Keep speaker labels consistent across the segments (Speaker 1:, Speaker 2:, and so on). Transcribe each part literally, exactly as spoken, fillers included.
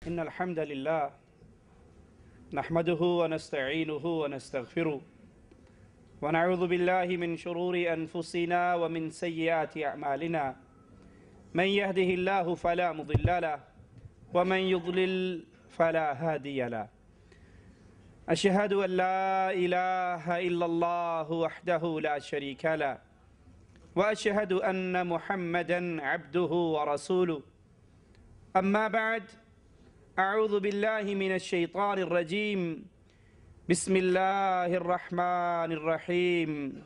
Speaker 1: إن الحمد لله نحمده ونستعينه ونستغفره ونعوذ بالله من شرور أنفسنا ومن سيئات أعمالنا من يهده الله فلا مضل له ومن يضلل فلا هادي له أشهد أن لا إله إلا الله وحده لا شريك له وأشهد أن محمدًا عبده ورسوله أما بعد أعوذ بالله من الشيطان الرجيم بسم الله الرحمن الرحيم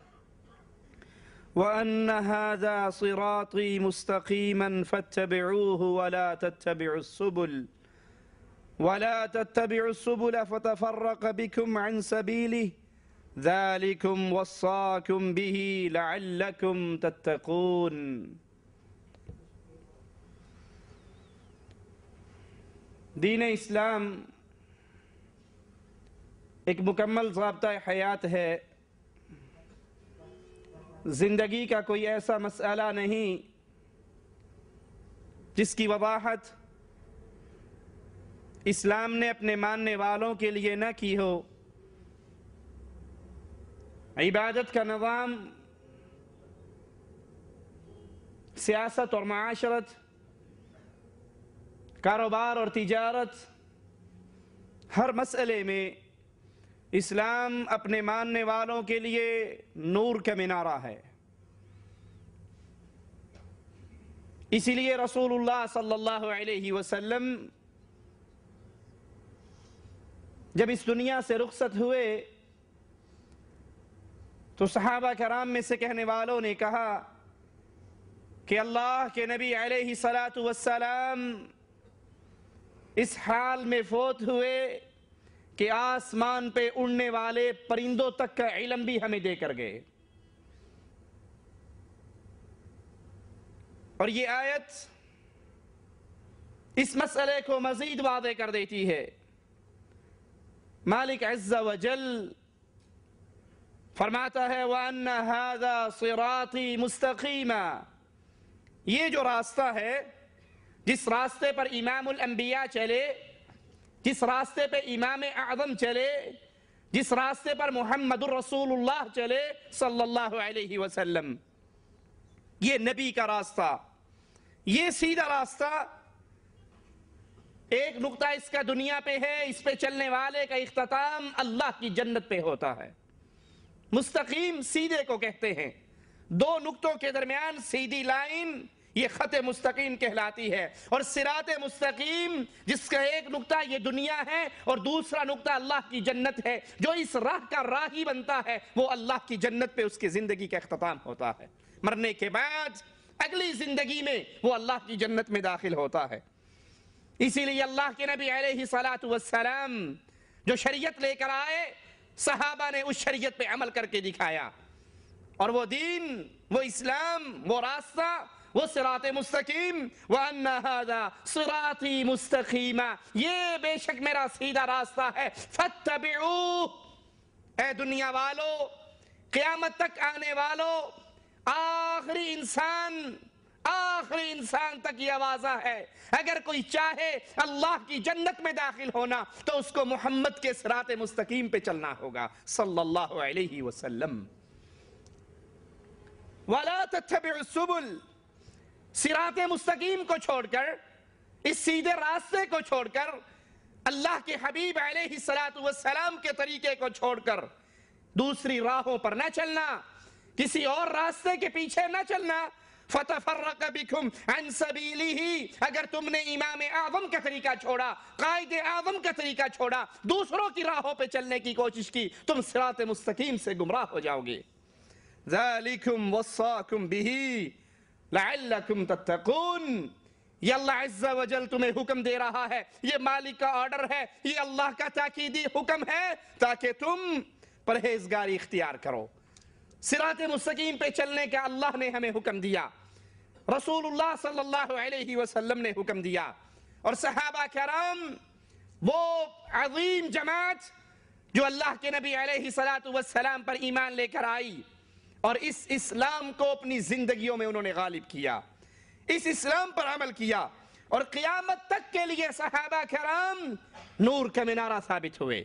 Speaker 1: وأن هذا صراطي مستقيما فاتبعوه ولا تتبعوا السبل ولا تتبعوا السبل فتفرق بكم عن سبيله ذلكم وصاكم به لعلكم تتقون۔ دین اسلام ایک مکمل ضابطہ حیات ہے۔ زندگی کا کوئی ایسا مسئلہ نہیں جس کی وضاحت اسلام نے اپنے ماننے والوں کے لیے نہ کی ہو۔ عبادت کا نظام، سیاست اور معاشرت، کاروبار اور تجارت، ہر مسئلے میں اسلام اپنے ماننے والوں کے لیے نور کا مینارہ ہے۔ اسی لیے رسول اللہ صلی اللہ علیہ وسلم جب اس دنیا سے رخصت ہوئے تو صحابہ کرام میں سے کہنے والوں نے کہا کہ اللہ کے نبی علیہ الصلاۃ والسلام اس حال میں فوت ہوئے کہ آسمان پہ اڑنے والے پرندوں تک کا علم بھی ہمیں دے کر گئے۔ اور یہ آیت اس مسئلے کو مزید واضح کر دیتی ہے۔ مالک عز و جل فرماتا ہے وَأَنَّ هَذَا صِرَاطِي مُسْتَقِيمًا، یہ جو راستہ ہے، جس راستے پر امام الانبیاء چلے، جس راستے پہ امام اعظم چلے، جس راستے پر محمد الرسول اللہ چلے صلی اللہ علیہ وسلم، یہ نبی کا راستہ، یہ سیدھا راستہ۔ ایک نقطہ اس کا دنیا پہ ہے، اس پہ چلنے والے کا اختتام اللہ کی جنت پہ ہوتا ہے۔ مستقیم سیدھے کو کہتے ہیں، دو نقطوں کے درمیان سیدھی لائن یہ خط مستقیم کہلاتی ہے۔ اور صراط مستقیم جس کا ایک نقطہ یہ دنیا ہے اور دوسرا نقطہ اللہ کی جنت ہے، جو اس راہ کا راہی بنتا ہے وہ اللہ کی جنت پہ اس کی زندگی کا اختتام ہوتا ہے۔ مرنے کے بعد اگلی زندگی میں وہ اللہ کی جنت میں داخل ہوتا ہے۔ اسی لیے اللہ کے نبی علیہ الصلاۃ والسلام جو شریعت لے کر آئے، صحابہ نے اس شریعت پہ عمل کر کے دکھایا، اور وہ دین، وہ اسلام، وہ راستہ، وہ صراط مستقیم، وَأَنَّ هَذَا صِرَاطِي مُسْتَقِيمًا، یہ بے شک میرا سیدھا راستہ ہے، فَاتَّبِعُوهُ۔ اے دنیا والو، قیامت تک آنے والو، آخری انسان آخری انسان تک یہ آوازہ ہے، اگر کوئی چاہے اللہ کی جنت میں داخل ہونا تو اس کو محمد کے صراط مستقیم پہ چلنا ہوگا صلی اللہ علیہ وسلم۔ وَلَا تَتَّبِعُ السُّبُلَ، صراط مستقیم کو چھوڑ کر، اس سیدھے راستے کو چھوڑ کر، اللہ کے حبیب علیہ الصلاۃ والسلام کے طریقے کو چھوڑ کر دوسری راہوں پر نہ چلنا، کسی اور راستے کے پیچھے نہ چلنا۔ فَتَفَرَّقَ بِكُمْ عَنْ سَبِيلِهِ، اگر تم نے امام اعظم کا طریقہ چھوڑا، قائد اعظم کا طریقہ چھوڑا، دوسروں کی راہوں پہ چلنے کی کوشش کی، تم صراط مستقیم سے گمراہ ہو جاؤ گے۔ ذَلِكُمْ وَصَّاكُمْ بِهِ لَعَلَّكُمْ تَتَّقُونَ، یہ اللہ عز و جل تمہیں حکم دے رہا ہے، یہ مالک کا آرڈر ہے، یہ اللہ کا تاکیدی حکم ہے تاکہ تم پرہیزگاری اختیار کرو۔ صراط مستقیم پہ چلنے کا اللہ نے ہمیں حکم دیا، رسول اللہ صلی اللہ علیہ وسلم نے حکم دیا، اور صحابہ کرام وہ عظیم جماعت جو اللہ کے نبی علیہ الصلاۃ والسلام پر ایمان لے کر آئی اور اس اسلام کو اپنی زندگیوں میں انہوں نے غالب کیا، اس اسلام پر عمل کیا، اور قیامت تک کے لیے صحابہ کرام نور کا مینارہ ثابت ہوئے۔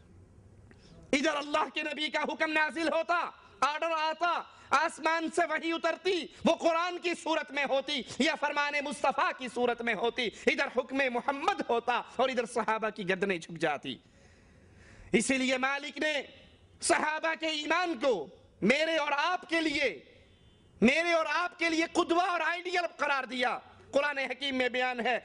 Speaker 1: ادھر اللہ کے نبی کا حکم نازل ہوتا، آرڈر آتا، آسمان سے وحی اترتی، وہ قرآن کی صورت میں ہوتی یا فرمان مصطفیٰ کی صورت میں ہوتی، ادھر حکم محمد ہوتا اور ادھر صحابہ کی گردنیں جھک جاتی۔ اسی لیے مالک نے صحابہ کے ایمان کو میرے اور آپ کے لیے میرے اور آپ کے لیے قدوہ اور آئیڈیل قرار دیا۔ قرآن حکیم میں بیان ہے،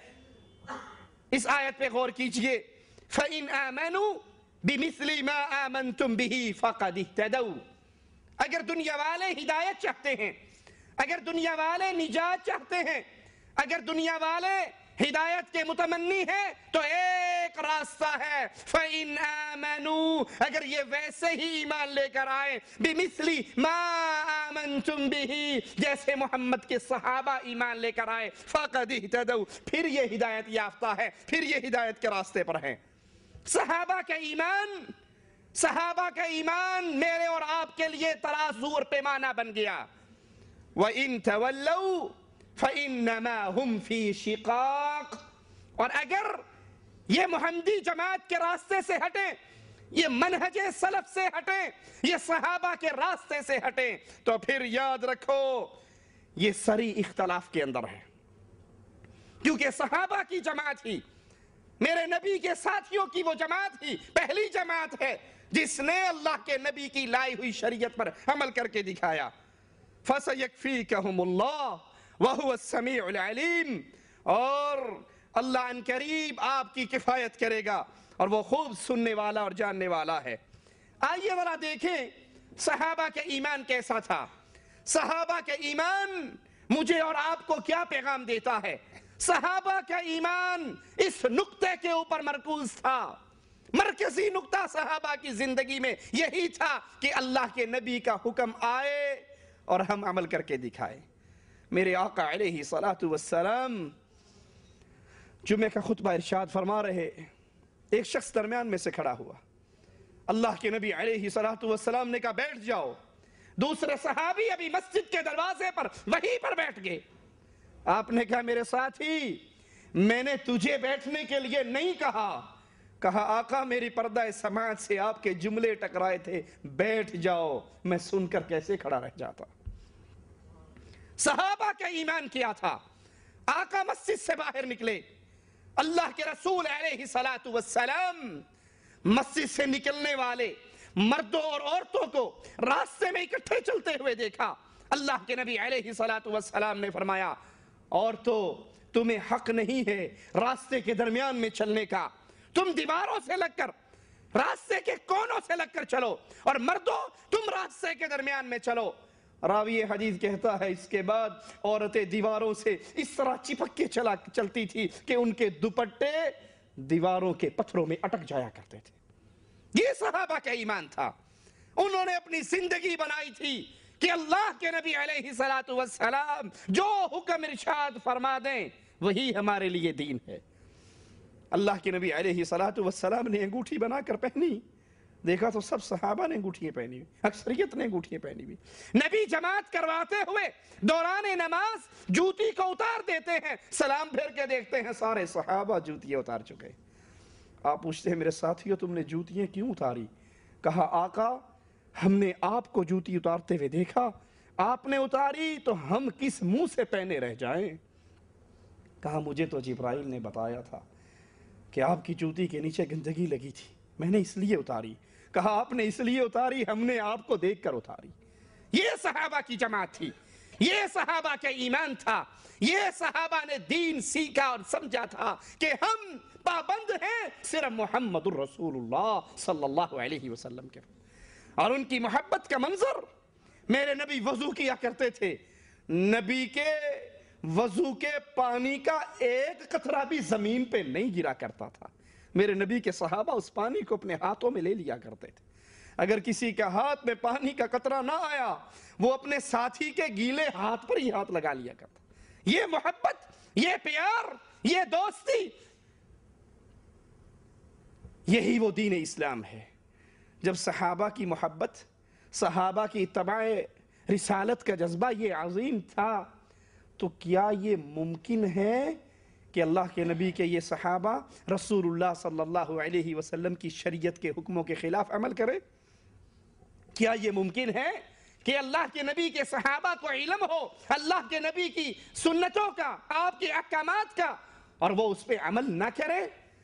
Speaker 1: اس آیت پہ غور کیجئے، فَإِنْ آمَنُوا بِمِثْلِ مَا آمَنْتُمْ بِهِ فَقَدِ اهْتَدَوْا۔ اگر دنیا والے ہدایت چاہتے ہیں، اگر دنیا والے نجات چاہتے ہیں، اگر دنیا والے ہدایت کے متمنی ہیں تو ایک راستہ ہے، فَإِنْ آمَنُوا، اگر یہ ویسے ہی ایمان لے کر آئے، بِمِثْلِ مَا آمَنْتُمْ بِهِ، جیسے محمد کے صحابہ ایمان لے کر آئے، فَقَدِ اهْتَدَوْا، پھر یہ ہدایت یافتہ ہے، پھر یہ ہدایت کے راستے پر ہیں۔ صحابہ کا ایمان صحابہ کا ایمان میرے اور آپ کے لیے ترازو اور پیمانہ بن گیا۔ وَإِن تَوَلَّوْا فَإِنَّمَا هُمْ فِي شِقَاقٍ، اور اگر یہ محمدی جماعت کے راستے سے ہٹیں، یہ منہج سلف سے ہٹیں، یہ صحابہ کے راستے سے ہٹیں، تو پھر یاد رکھو یہ سری اختلاف کے اندر ہے، کیونکہ صحابہ کی جماعت ہی، میرے نبی کے ساتھیوں کی وہ جماعت ہی پہلی جماعت ہے جس نے اللہ کے نبی کی لائی ہوئی شریعت پر عمل کر کے دکھایا۔ فَسَيَكْفِيكَهُمُ اللَّهُ وَهُوَ السَّمِيعُ الْعَلِيمُ، اور اللہ ان قریب آپ کی کفایت کرے گا اور وہ خوب سننے والا اور جاننے والا ہے۔ آئیے ذرا دیکھیں صحابہ کے ایمان کیسا تھا، صحابہ کے ایمان مجھے اور آپ کو کیا پیغام دیتا ہے۔ صحابہ کا ایمان اس نقطے کے اوپر مرکوز تھا، مرکزی نقطہ صحابہ کی زندگی میں یہی تھا کہ اللہ کے نبی کا حکم آئے اور ہم عمل کر کے دکھائے۔ میرے آقا علیہ الصلاۃ والسلام جمعہ کا خطبہ ارشاد فرما رہے، ایک شخص درمیان میں سے کھڑا ہوا، اللہ کے نبی علیہ الصلاۃ والسلام نے کہا بیٹھ جاؤ، دوسرے صحابی ابھی مسجد کے دروازے پر وہیں پر بیٹھ گئے۔ آپ نے کہا میرے ساتھی، میں نے تجھے بیٹھنے کے لیے نہیں کہا، کہا آقا میری پردہ سماعت سے آپ کے جملے ٹکرائے تھے، بیٹھ جاؤ، میں سن کر کیسے کھڑا رہ جاتا۔ صحابہ کا ایمان کیا تھا؟ آقا مسجد سے باہر نکلے، اللہ کے رسول علیہ الصلاۃ والسلام مسجد سے نکلنے والے مردوں اور عورتوں کو راستے میں اکٹھے چلتے ہوئے دیکھا۔ اللہ کے نبی علیہ الصلاۃ والسلام نے فرمایا عورتوں تمہیں حق نہیں ہے راستے کے درمیان میں چلنے کا، تم دیواروں سے لگ کر راستے کے کونوں سے لگ کر چلو، اور مردوں تم راستے کے درمیان میں چلو۔ راوی حدیث کہتا ہے اس کے بعد عورتیں دیواروں سے اس طرح چپک کے چلا چلتی تھی کہ ان کے دوپٹے دیواروں کے پتھروں میں اٹک جایا کرتے تھے۔ یہ صحابہ کا ایمان تھا، انہوں نے اپنی زندگی بنائی تھی کہ اللہ کے نبی علیہ الصلاۃ والسلام جو حکم ارشاد فرما دیں وہی ہمارے لیے دین ہے۔ اللہ کے نبی علیہ الصلاۃ والسلام نے انگوٹھی بنا کر پہنی، دیکھا تو سب صحابہ نے انگوٹھیاں پہنی ہوئی، اکثریت نے انگوٹھیاں پہنی ہوئی۔ نبی جماعت کرواتے ہوئے دوران نماز جوتی کو اتار دیتے ہیں، سلام پھیر کے دیکھتے ہیں سارے صحابہ جوتیاں اتار چکے۔ آپ پوچھتے ہیں میرے ساتھیوں تم نے جوتیاں کیوں اتاری؟ کہا آقا ہم نے آپ کو جوتی اتارتے ہوئے دیکھا، آپ نے اتاری تو ہم کس منہ سے پہنے رہ جائیں؟ کہا مجھے تو جبرائیل نے بتایا تھا کہ آپ کی جوتی کے نیچے گندگی لگی تھی، میں نے اس لیے اتاری۔ کہا آپ نے اس لیے اتاری، ہم نے آپ کو دیکھ کر اتاری۔ یہ صحابہ کی جماعت تھی، یہ صحابہ کا ایمان تھا، یہ صحابہ نے دین سیکھا اور سمجھا تھا کہ ہم پابند ہیں صرف محمد الرسول اللہ صلی اللہ علیہ وسلم کے، اور ان کی محبت کا منظر، میرے نبی وضو کیا کرتے تھے، نبی کے وضو کے پانی کا ایک قطرہ بھی زمین پہ نہیں گرا کرتا تھا، میرے نبی کے صحابہ اس پانی کو اپنے ہاتھوں میں لے لیا کرتے تھے، اگر کسی کا ہاتھ میں پانی کا قطرہ نہ آیا وہ اپنے ساتھی کے گیلے ہاتھ پر ہی ہاتھ لگا لیا کرتا۔ یہ محبت، یہ پیار، یہ دوستی، یہی وہ دین اسلام ہے۔ جب صحابہ کی محبت، صحابہ کی اتباع رسالت کا جذبہ یہ عظیم تھا تو کیا یہ ممکن ہے کہ اللہ کے نبی کے یہ صحابہ رسول اللہ صلی اللہ علیہ وسلم کی شریعت کے حکموں کے خلاف عمل کرے؟ کیا یہ ممکن ہے کہ اللہ کے نبی کے صحابہ کو علم ہو اللہ کے نبی کی سنتوں کا، آپ کے احکامات کا، اور وہ اس پہ عمل نہ کرے؟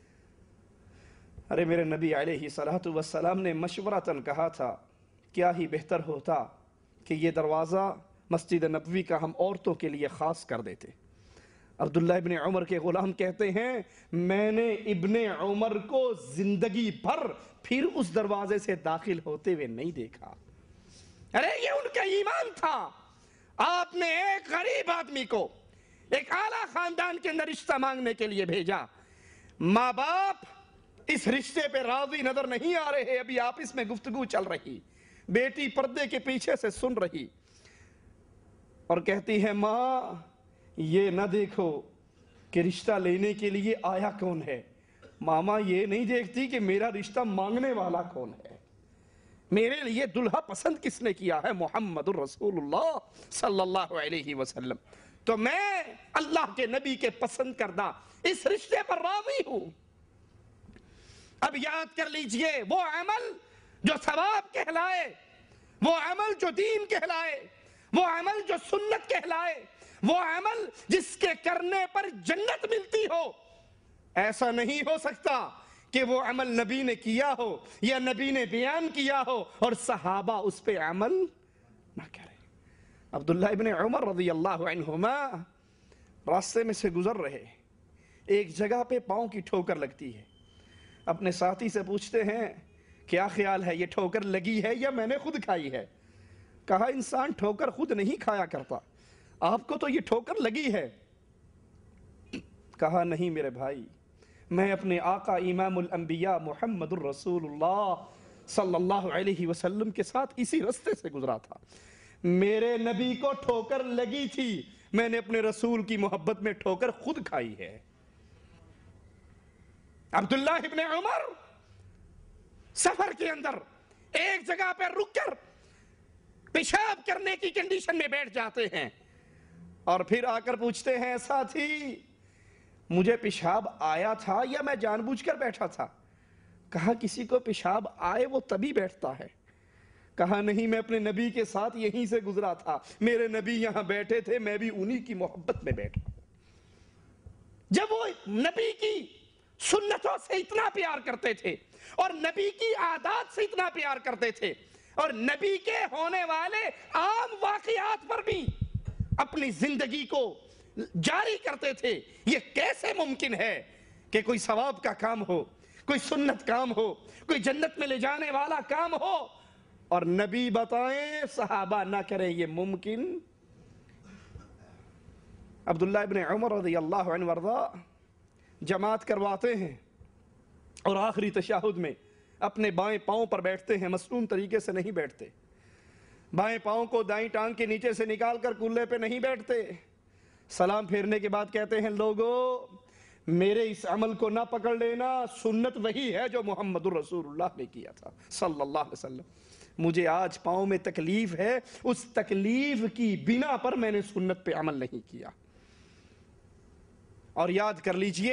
Speaker 1: ارے میرے نبی علیہ السلام نے مشورتاً کہا تھا کیا ہی بہتر ہوتا کہ یہ دروازہ مسجد نبوی کا ہم عورتوں کے لیے خاص کر دیتے۔ عبداللہ ابن عمر کے غلام کہتے ہیں میں نے ابن عمر کو زندگی بھر پھر اس دروازے سے داخل ہوتے ہوئے نہیں دیکھا۔ ارے یہ ان کا ایمان تھا۔ آپ نے ایک غریب آدمی کو ایک اعلیٰ خاندان کے اندر رشتہ مانگنے کے لیے بھیجا، ماں باپ اس رشتے پہ راضی نظر نہیں آ رہے، ابھی آپس میں گفتگو چل رہی، بیٹی پردے کے پیچھے سے سن رہی اور کہتی ہے ماں یہ نہ دیکھو کہ رشتہ لینے کے لیے آیا کون ہے، ماما یہ نہیں دیکھتی کہ میرا رشتہ مانگنے والا کون ہے، میرے لیے دلہا پسند کس نے کیا ہے، محمد الرسول اللہ صلی اللہ علیہ وسلم، تو میں اللہ کے نبی کے پسند کردہ اس رشتے پر راضی ہوں۔ اب یاد کر لیجئے وہ عمل جو ثواب کہلائے، وہ عمل جو دین کہلائے، وہ عمل جو سنت کہلائے، وہ عمل جس کے کرنے پر جنت ملتی ہو، ایسا نہیں ہو سکتا کہ وہ عمل نبی نے کیا ہو یا نبی نے بیان کیا ہو اور صحابہ اس پہ عمل نہ کرے۔ عبداللہ ابن عمر رضی اللہ عنہما راستے میں سے گزر رہے، ایک جگہ پہ پاؤں کی ٹھوکر لگتی ہے، اپنے ساتھی سے پوچھتے ہیں کیا خیال ہے یہ ٹھوکر لگی ہے یا میں نے خود کھائی ہے؟ کہا انسان ٹھوکر خود نہیں کھایا کرتا، آپ کو تو یہ ٹھوکر لگی ہے۔ کہا نہیں میرے بھائی، میں اپنے آقا امام الانبیاء محمد الرسول اللہ صلی اللہ علیہ وسلم کے ساتھ اسی رستے سے گزرا تھا، میرے نبی کو ٹھوکر لگی تھی، میں نے اپنے رسول کی محبت میں ٹھوکر خود کھائی ہے۔ عبداللہ ابن عمر سفر کے اندر ایک جگہ پہ رک کر پیشاب کرنے کی کنڈیشن میں بیٹھ جاتے ہیں اور پھر آ کر پوچھتے ہیں ساتھی مجھے پیشاب آیا تھا یا میں جان بوجھ کر بیٹھا تھا؟ کہا کسی کو پیشاب آئے وہ تبھی بیٹھتا ہے۔ کہا نہیں میں اپنے نبی کے ساتھ یہیں سے گزرا تھا، میرے نبی یہاں بیٹھے تھے، میں بھی انہی کی محبت میں بیٹھا ہوں۔ جب وہ نبی کی سنتوں سے اتنا پیار کرتے تھے اور نبی کی عادات سے اتنا پیار کرتے تھے اور نبی کے ہونے والے عام واقعات پر بھی اپنی زندگی کو جاری کرتے تھے، یہ کیسے ممکن ہے کہ کوئی ثواب کا کام ہو، کوئی سنت کام ہو، کوئی جنت میں لے جانے والا کام ہو اور نبی بتائیں صحابہ نہ کریں؟ یہ ممکن؟ عبداللہ ابن عمر رضی اللہ عنہ وارضا جماعت کرواتے ہیں اور آخری تشہد میں اپنے بائیں پاؤں پر بیٹھتے ہیں، مسنون طریقے سے نہیں بیٹھتے، بائیں پاؤں کو دائیں ٹانگ کے نیچے سے نکال کر کلے پہ نہیں بیٹھتے، سلام پھیرنے کے بعد کہتے ہیں لوگو میرے اس عمل کو نہ پکڑ لینا، سنت وہی ہے جو محمد الرسول اللہ نے کیا تھا صلی اللہ علیہ وسلم، مجھے آج پاؤں میں تکلیف ہے، اس تکلیف کی بنا پر میں نے سنت پہ عمل نہیں کیا۔ اور یاد کر لیجئے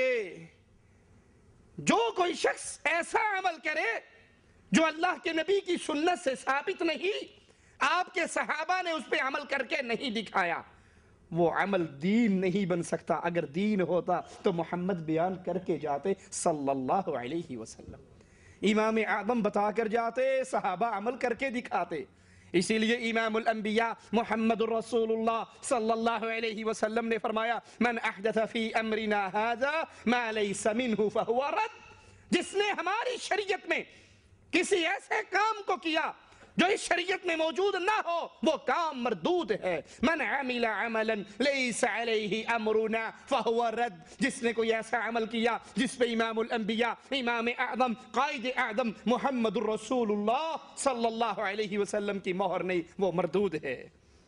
Speaker 1: جو کوئی شخص ایسا عمل کرے جو اللہ کے نبی کی سنت سے ثابت نہیں، آپ کے صحابہ نے اس پہ عمل کر کے نہیں دکھایا، وہ عمل دین نہیں بن سکتا۔ اگر دین ہوتا تو محمد بیان کر کے جاتے صلی اللہ علیہ وسلم، امام اعظم بتا کر جاتے، صحابہ عمل کر کے دکھاتے۔ اسی لیے امام الانبیاء محمد الرسول اللہ صلی اللہ علیہ وسلم نے فرمایا من احدث فی امرنا ھذا ما لیس منہ فہو رد، جس نے ہماری شریعت میں کسی ایسے کام کو کیا جو اس شریعت میں موجود نہ ہو وہ کام مردود ہے۔ من عمل عملا لیس علیہ امرنا فہو رد، جس نے کوئی ایسا عمل کیا جس پہ امام الانبیاء امام اعظم قائد اعظم محمد الرسول اللہ صلی اللہ علیہ وسلم کی مہر نہیں، وہ مردود ہے۔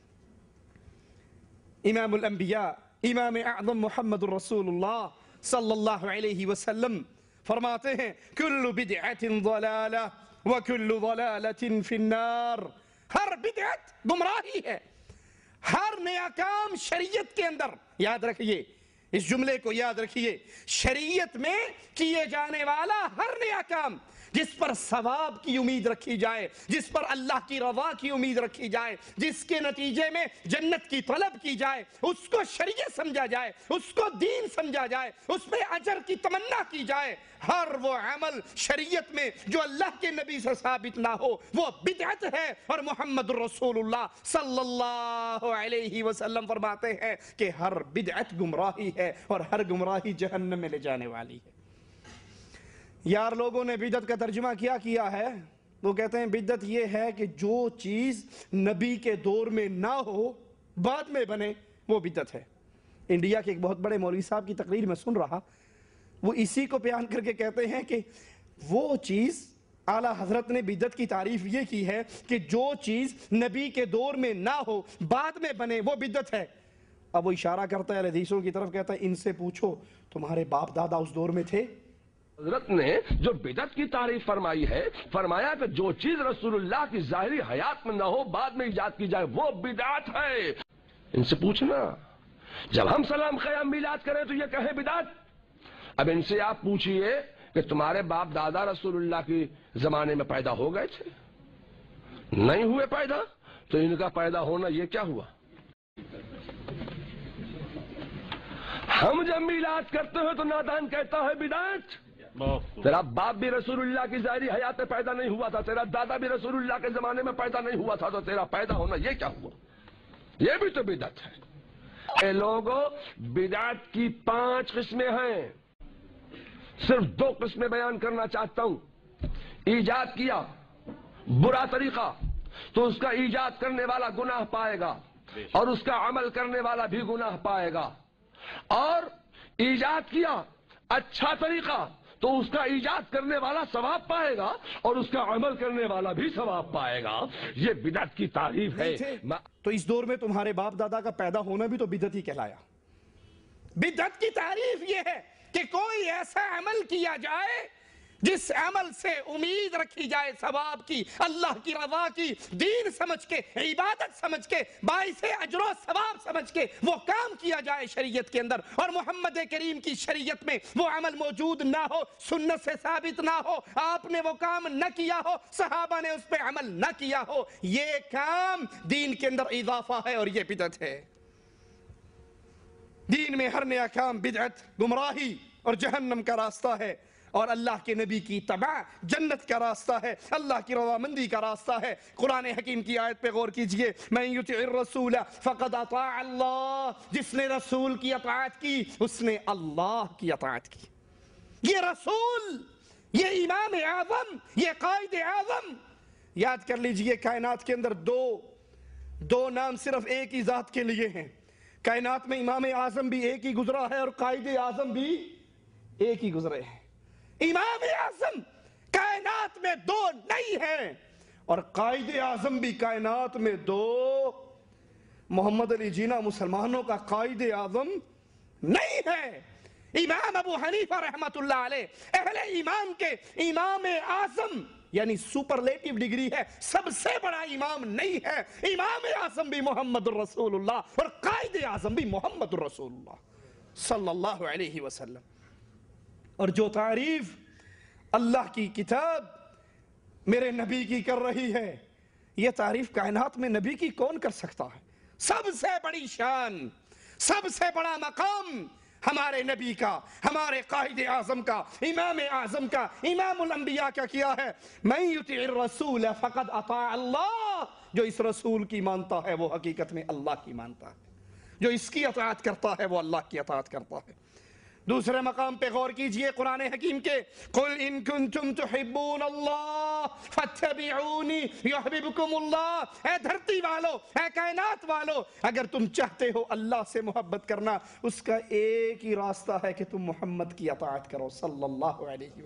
Speaker 1: امام الانبیاء امام اعظم محمد الرسول اللہ صلی اللہ علیہ وسلم فرماتے ہیں کل بدعت ضلالہ وَكُلُّ ضَلَالَةٍ فِي النَّارِ، ہر بدعت گمراہی ہے، ہر نیا کام شریعت کے اندر، یاد رکھیے اس جملے کو یاد رکھیے، شریعت میں کیے جانے والا ہر نیا کام جس پر ثواب کی امید رکھی جائے، جس پر اللہ کی رضا کی امید رکھی جائے، جس کے نتیجے میں جنت کی طلب کی جائے، اس کو شریعت سمجھا جائے، اس کو دین سمجھا جائے، اس پہ اجر کی تمنا کی جائے، ہر وہ عمل شریعت میں جو اللہ کے نبی سے ثابت نہ ہو وہ بدعت ہے۔ اور محمد رسول اللہ صلی اللہ علیہ وسلم فرماتے ہیں کہ ہر بدعت گمراہی ہے اور ہر گمراہی جہنم میں لے جانے والی ہے۔ یار لوگوں نے بدعت کا ترجمہ کیا کیا ہے؟ وہ کہتے ہیں بدعت یہ ہے کہ جو چیز نبی کے دور میں نہ ہو بعد میں بنے وہ بدعت ہے۔ انڈیا کے ایک بہت بڑے مولوی صاحب کی تقریر میں سن رہا، وہ اسی کو بیان کر کے کہتے ہیں کہ وہ چیز، اعلیٰ حضرت نے بدعت کی تعریف یہ کی ہے کہ جو چیز نبی کے دور میں نہ ہو بعد میں بنے وہ بدعت ہے۔ اب وہ اشارہ کرتا ہے حدیثوں کی طرف، کہتا ہے ان سے پوچھو تمہارے باپ دادا اس دور میں تھے؟
Speaker 2: حضرت نے جو بدعت کی تعریف فرمائی ہے، فرمایا کہ جو چیز رسول اللہ کی ظاہری حیات میں نہ ہو بعد میں ایجاد کی جائے وہ بدعت ہے۔ ان سے پوچھنا، جب ہم سلام قیام میلاد کریں تو یہ کہیں بدعت؟ اب ان سے آپ پوچھئے کہ تمہارے باپ دادا رسول اللہ کی زمانے میں پیدا ہو گئے تھے؟ نہیں ہوئے پیدا، تو ان کا پیدا ہونا یہ کیا ہوا؟ ہم جب میلاد کرتے ہیں تو نادان کہتا ہے بدعت۔ تیرا باپ بھی رسول اللہ کی ظاہری حیات میں پیدا نہیں ہوا تھا، تیرا دادا بھی رسول اللہ کے زمانے میں پیدا نہیں ہوا تھا، تو تیرا پیدا ہونا یہ کیا ہوا؟ یہ بھی تو بدعت ہے۔ اے لوگوں، بدعت کی پانچ قسمیں ہیں، صرف دو قسمیں بیان کرنا چاہتا ہوں۔ ایجاد کیا برا طریقہ تو اس کا ایجاد کرنے والا گناہ پائے گا اور اس کا عمل کرنے والا بھی گناہ پائے گا، اور ایجاد کیا اچھا طریقہ تو اس کا ایجاد کرنے والا ثواب پائے گا اور اس کا عمل کرنے والا بھی ثواب پائے گا۔ یہ بدعت کی تعریف ہے۔
Speaker 1: تو اس دور میں تمہارے باپ دادا کا پیدا ہونا بھی تو بدعت ہی کہلایا۔ بدعت کی تعریف یہ ہے کہ کوئی ایسا عمل کیا جائے جس عمل سے امید رکھی جائے ثواب کی، اللہ کی رضا کی، دین سمجھ کے، عبادت سمجھ کے، باعث اجر و ثواب سمجھ کے وہ کام کیا جائے شریعت کے اندر، اور محمد کریم کی شریعت میں وہ عمل موجود نہ ہو، سنت سے ثابت نہ ہو، آپ نے وہ کام نہ کیا ہو، صحابہ نے اس پہ عمل نہ کیا ہو، یہ کام دین کے اندر اضافہ ہے اور یہ بدعت ہے۔ دین میں ہر نیا کام بدعت، گمراہی اور جہنم کا راستہ ہے، اور اللہ کے نبی کی اتباع جنت کا راستہ ہے، اللہ کی رضامندی کا راستہ ہے۔ قرآن حکیم کی آیت پہ غور کیجئے، من یطع الرسول فقد اطاع اللہ، جس نے رسول کی اطاعت کی اس نے اللہ کی اطاعت کی۔ یہ رسول، یہ امام اعظم، یہ قائد اعظم، یاد کر لیجئے کائنات کے اندر دو دو نام صرف ایک ہی ذات کے لیے ہیں۔ کائنات میں امام اعظم بھی ایک ہی گزرا ہے اور قائد اعظم بھی ایک ہی گزرے ہیں۔ امام اعظم کائنات میں دو نہیں ہیں اور قائد اعظم بھی کائنات میں دو۔ محمد علی جینا مسلمانوں کا قائد اعظم نہیں ہے۔ امام ابو حنیفہ رحمت اللہ علیہ اہل ایمان کے امام اعظم یعنی سپرلیٹیو ڈگری ہے، سب سے بڑا امام نہیں ہے۔ امام اعظم بھی محمد الرسول اللہ اور قائد اعظم بھی محمد الرسول اللہ صلی اللہ علیہ وسلم۔ اور جو تعریف اللہ کی کتاب میرے نبی کی کر رہی ہے، یہ تعریف کائنات میں نبی کی کون کر سکتا ہے؟ سب سے بڑی شان، سب سے بڑا مقام ہمارے نبی کا، ہمارے قائد اعظم کا، امام اعظم کا، امام الانبیاء کا کیا ہے؟ من یطع الرسول فقد اطاع اللہ، جو اس رسول کی مانتا ہے وہ حقیقت میں اللہ کی مانتا ہے، جو اس کی اطاعت کرتا ہے وہ اللہ کی اطاعت کرتا ہے۔ دوسرے مقام پہ غور کیجئے قرآن حکیم کے، قُلْ إِن كُنْتُمْ تُحِبُّونَ اللَّهَ فَاتَّبِعُونِ يُحْبِبْكُمُ اللَّهُ، اے دھرتی والو، اے کائنات والو، اگر تم چاہتے ہو اللہ سے محبت کرنا، اس کا ایک ہی راستہ ہے کہ تم محمد کی اطاعت کرو صلی اللہ علیہ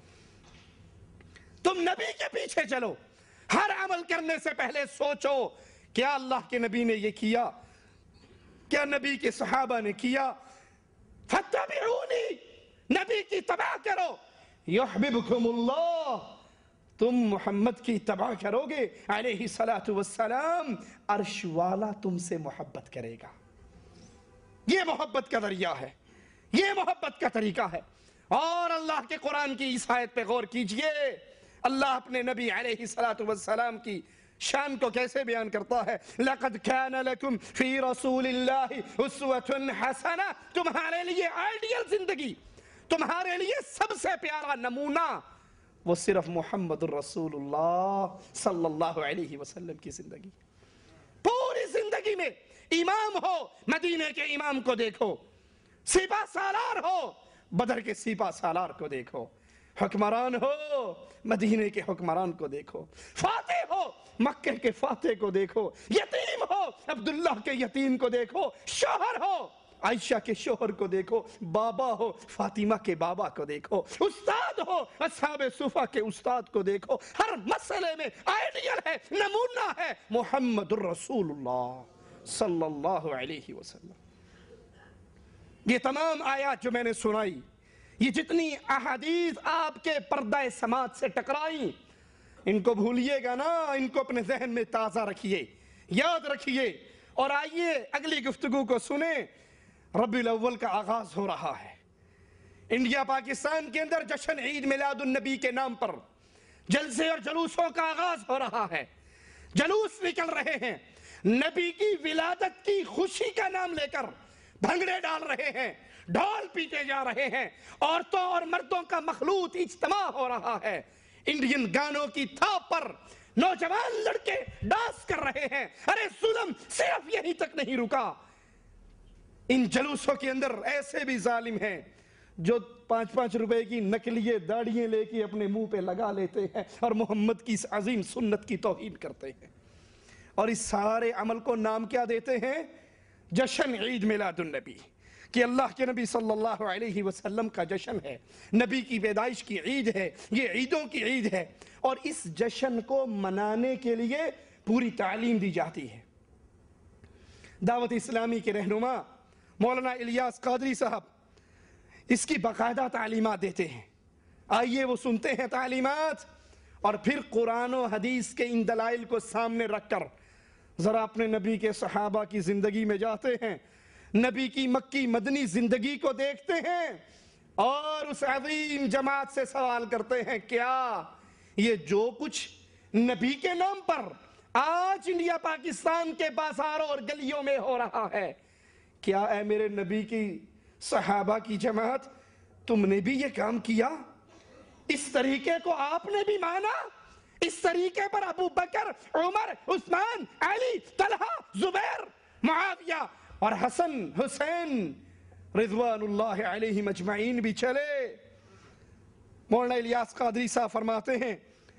Speaker 1: وسلم۔ تم نبی کے پیچھے چلو، ہر عمل کرنے سے پہلے سوچو کیا اللہ کے نبی نے یہ کیا، کیا نبی کے صحابہ نے کیا؟ فَاتَّبِعُونِ، نبی کی اتباع کرو، یحببکم اللہ، تم محمد کی اتباع کرو گے علیہ السلام، عرش والا تم سے محبت کرے گا۔ یہ محبت کا ذریعہ ہے۔ یہ محبت کا طریقہ ہے۔ اور اللہ کے قرآن کی اس آیت پہ غور کیجئے، اللہ اپنے نبی علیہ السلام کی شان کو کیسے بیان کرتا ہے۔ لَقَدْ كَانَ لَكُمْ فِي رَسُولِ اللَّهِ أُسْوَةٌ حَسَنَةٌ، تمہارے لیے آئیڈیل زندگی، تمہارے لیے سب سے پیارا نمونہ وہ صرف محمد الرسول اللہ صلی اللہ علیہ وسلم کی زندگی۔ پوری زندگی میں امام ہو، مدینے کے امام کو دیکھو، سپہ سالار ہو، بدر کے سپہ سالار کو دیکھو، حکمران ہو، مدینے کے حکمران کو دیکھو، فاتح ہو، مکہ کے فاتح کو دیکھو، یتیم ہو، عبداللہ کے یتیم کو دیکھو، شوہر ہو، عائشہ کے شوہر کو دیکھو، بابا ہو، فاطمہ کے بابا کو دیکھو، استاد ہو، اصحاب صفہ کے استاد کو دیکھو، ہر مسئلے میں آئیڈیل ہے، نمونہ ہے محمد الرسول اللہ صلی اللہ علیہ وسلم۔ یہ تمام آیات جو میں نے سنائی، یہ جتنی احادیث آپ کے پردہ سماعت سے ٹکرائیں، ان کو بھولیے گا نا، ان کو اپنے ذہن میں تازہ رکھیے، یاد رکھیے، اور آئیے اگلی گفتگو کو سنیں۔ ربیع الاول کا آغاز ہو رہا ہے، انڈیا پاکستان کے اندر جشن عید میلاد النبی کے نام پر جلسے اور جلوسوں کا آغاز ہو رہا ہے، جلوس نکل رہے ہیں، نبی کی ولادت کی خوشی کا نام لے کر بھنگڑے ڈال رہے ہیں، ڈھول پیٹے جا رہے ہیں، عورتوں اور مردوں کا مخلوط اجتماع ہو رہا ہے، انڈین گانوں کی تھاپ پر نوجوان لڑکے ڈانس کر رہے ہیں۔ ارے ظلم صرف یہیں تک نہیں رکا، ان جلوسوں کے اندر ایسے بھی ظالم ہیں جو پانچ پانچ روپے کی نکلیے داڑیاں لے کے اپنے منہ پہ لگا لیتے ہیں اور محمد کی اس عظیم سنت کی توہین کرتے ہیں، اور اس سارے عمل کو نام کیا دیتے ہیں؟ جشن عید میلاد النبی، کہ اللہ کے نبی صلی اللہ علیہ وسلم کا جشن ہے، نبی کی پیدائش کی عید ہے، یہ عیدوں کی عید ہے، اور اس جشن کو منانے کے لیے پوری تعلیم دی جاتی ہے۔ دعوت اسلامی کے رہنما مولانا الیاس قادری صاحب اس کی باقاعدہ تعلیمات دیتے ہیں، آئیے وہ سنتے ہیں تعلیمات، اور پھر قرآن و حدیث کے ان دلائل کو سامنے رکھ کر ذرا اپنے نبی کے صحابہ کی زندگی میں جاتے ہیں، نبی کی مکی مدنی زندگی کو دیکھتے ہیں، اور اس عظیم جماعت سے سوال کرتے ہیں، کیا یہ جو کچھ نبی کے نام پر آج انڈیا پاکستان کے بازاروں اور گلیوں میں ہو رہا ہے، کیا اے میرے نبی کی صحابہ کی جماعت تم نے بھی یہ کام کیا؟ اس طریقے کو آپ نے بھی مانا؟ اس طریقے پر ابو بکر، عمر، عثمان، علی، طلحہ، زبیر، معاویہ اور حسن، حسین رضوان اللہ علیہم اجمعین بھی چلے۔ مولانا الیاس قادری صاحب فرماتے ہیں،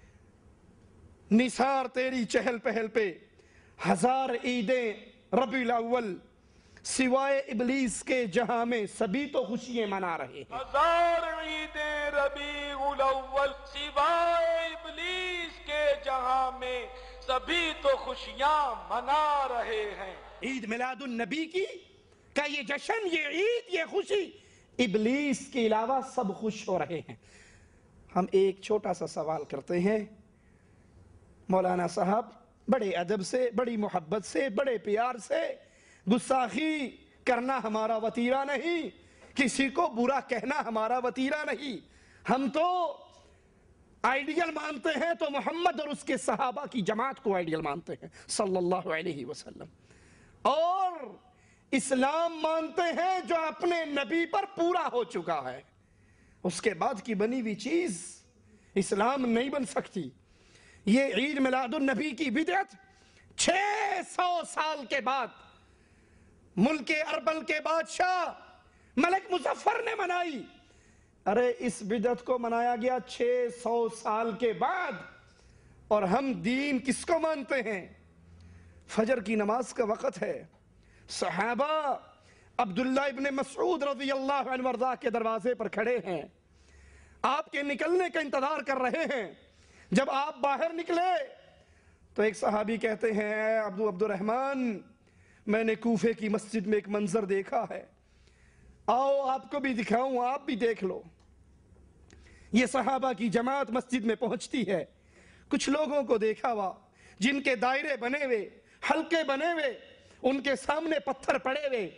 Speaker 1: نثار تیری چہل پہل پہ ہزار عیدیں ربیع الاول، سوائے ابلیس کے جہاں میں سبھی تو خوشیاں منا رہے ہیں۔
Speaker 3: ہزار عیدیں ربیع الاول، سوائے ابلیس کے جہاں میں سبھی تو خوشیاں منا رہے ہیں۔
Speaker 1: عید میلاد النبی کی کا یہ جشن، یہ عید، یہ خوشی، ابلیس کے علاوہ سب خوش ہو رہے ہیں۔ ہم ایک چھوٹا سا سوال کرتے ہیں، مولانا صاحب بڑے ادب سے، بڑی محبت سے، بڑے پیار سے، گستاخی کرنا ہمارا وطیرہ نہیں، کسی کو برا کہنا ہمارا وطیرہ نہیں، ہم تو آئیڈیل مانتے ہیں تو محمد اور اس کے صحابہ کی جماعت کو آئیڈیل مانتے ہیں صلی اللہ علیہ وسلم، اور اسلام مانتے ہیں جو اپنے نبی پر پورا ہو چکا ہے، اس کے بعد کی بنی ہوئی چیز اسلام نہیں بن سکتی۔ یہ عید میلاد النبی کی بدعت چھ سو سال کے بعد ملک اربل کے بادشاہ ملک مظفر نے منائی۔ ارے اس بدعت کو منایا گیا چھ سو سال کے بعد، اور ہم دین کس کو مانتے ہیں؟ فجر کی نماز کا وقت ہے، صحابہ عبداللہ ابن مسعود رضی اللہ عنہ وارضاہ کے دروازے پر کھڑے ہیں، آپ کے نکلنے کا انتظار کر رہے ہیں۔ جب آپ باہر نکلے تو ایک صحابی کہتے ہیں، اے عبد عبد الرحمن، میں نے کوفے کی مسجد میں ایک منظر دیکھا ہے، آؤ آپ کو بھی دکھاؤں، آپ بھی دیکھ لو۔ یہ صحابہ کی جماعت مسجد میں پہنچتی ہے، کچھ لوگوں کو دیکھا ہوا جن کے دائرے بنے ہوئے، حلقے بنے ہوئے، ان کے سامنے پتھر پڑے ہوئے،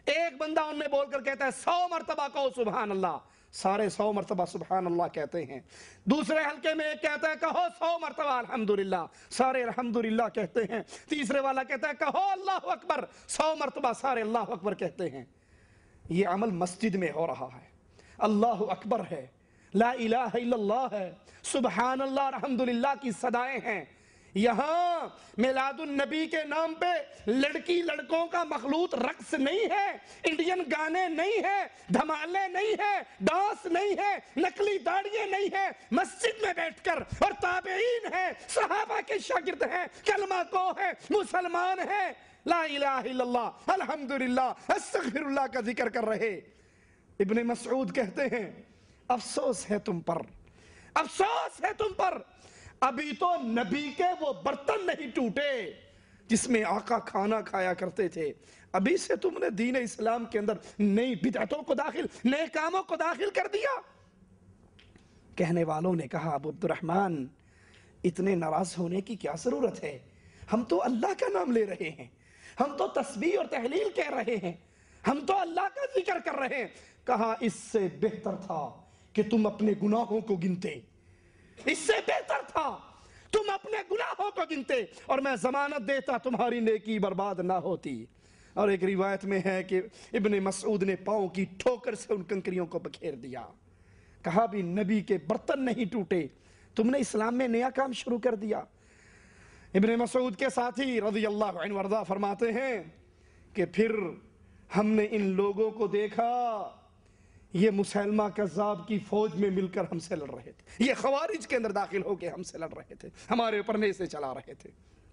Speaker 1: ایک بندہ ان میں بول کر کہتا ہے سو مرتبہ کہو سبحان اللہ، سارے سو مرتبہ سبحان اللہ کہتے ہیں۔ دوسرے حلقے میں ایک کہتا ہے کہو سو مرتبہ الحمدللہ، سارے الحمدللہ کہتے ہیں۔ تیسرے والا کہتا ہے کہو اللہ اکبر، سو مرتبہ سارے اللہ اکبر کہتے ہیں۔ یہ عمل مسجد میں ہو رہا ہے، اللہ اکبر ہے، لا الہ الا اللہ ہے، سبحان اللہ الحمدللہ کی صدائیں ہیں۔ یہاں میلاد النبی کے نام پہ لڑکی لڑکوں کا مخلوط رقص نہیں ہے، انڈین گانے نہیں ہیں، دھمالے نہیں ہیں، ڈانس نہیں ہے، نقلی داڑیاں نہیں ہیں، مسجد میں بیٹھ کر اور تابعین ہیں، صحابہ کے شاگرد ہیں، کلمہ کو ہیں، مسلمان ہیں، لا الہ الا اللہ الحمدللہ استغفر اللہ کا ذکر کر رہے۔ ابن مسعود کہتے ہیں افسوس ہے تم پر، افسوس ہے تم پر، ابھی تو نبی کے وہ برتن نہیں ٹوٹے جس میں آقا کھانا کھایا کرتے تھے، ابھی سے تم نے دین اسلام کے اندر نئی بدعتوں کو داخل، نئے کاموں کو داخل کر دیا۔ کہنے والوں نے کہا ابو عبد الرحمن اتنے ناراض ہونے کی کیا ضرورت ہے، ہم تو اللہ کا نام لے رہے ہیں، ہم تو تسبیح اور تحلیل کہہ رہے ہیں، ہم تو اللہ کا ذکر کر رہے ہیں۔ کہا اس سے بہتر تھا کہ تم اپنے گناہوں کو گنتے، اس سے بہتر تھا تم اپنے گناہوں کو گنتے اور میں ضمانت دیتا تمہاری نیکی برباد نہ ہوتی۔ اور ایک روایت میں ہے کہ ابن مسعود نے پاؤں کی ٹھوکر سے ان کنکریوں کو بکھیر دیا، کہا بھی نبی کے برتن نہیں ٹوٹے، تم نے اسلام میں نیا کام شروع کر دیا۔ ابن مسعود کے ساتھی رضی اللہ عنہ وارضاہ فرماتے ہیں کہ پھر ہم نے ان لوگوں کو دیکھا، یہ مسلمہ کذاب کی فوج میں مل کر ہم سے لڑ رہے تھے، یہ خوارج کے اندر داخل ہو کے ہم سے لڑ رہے تھے، ہمارے اوپر نیزے چلا رہے تھے۔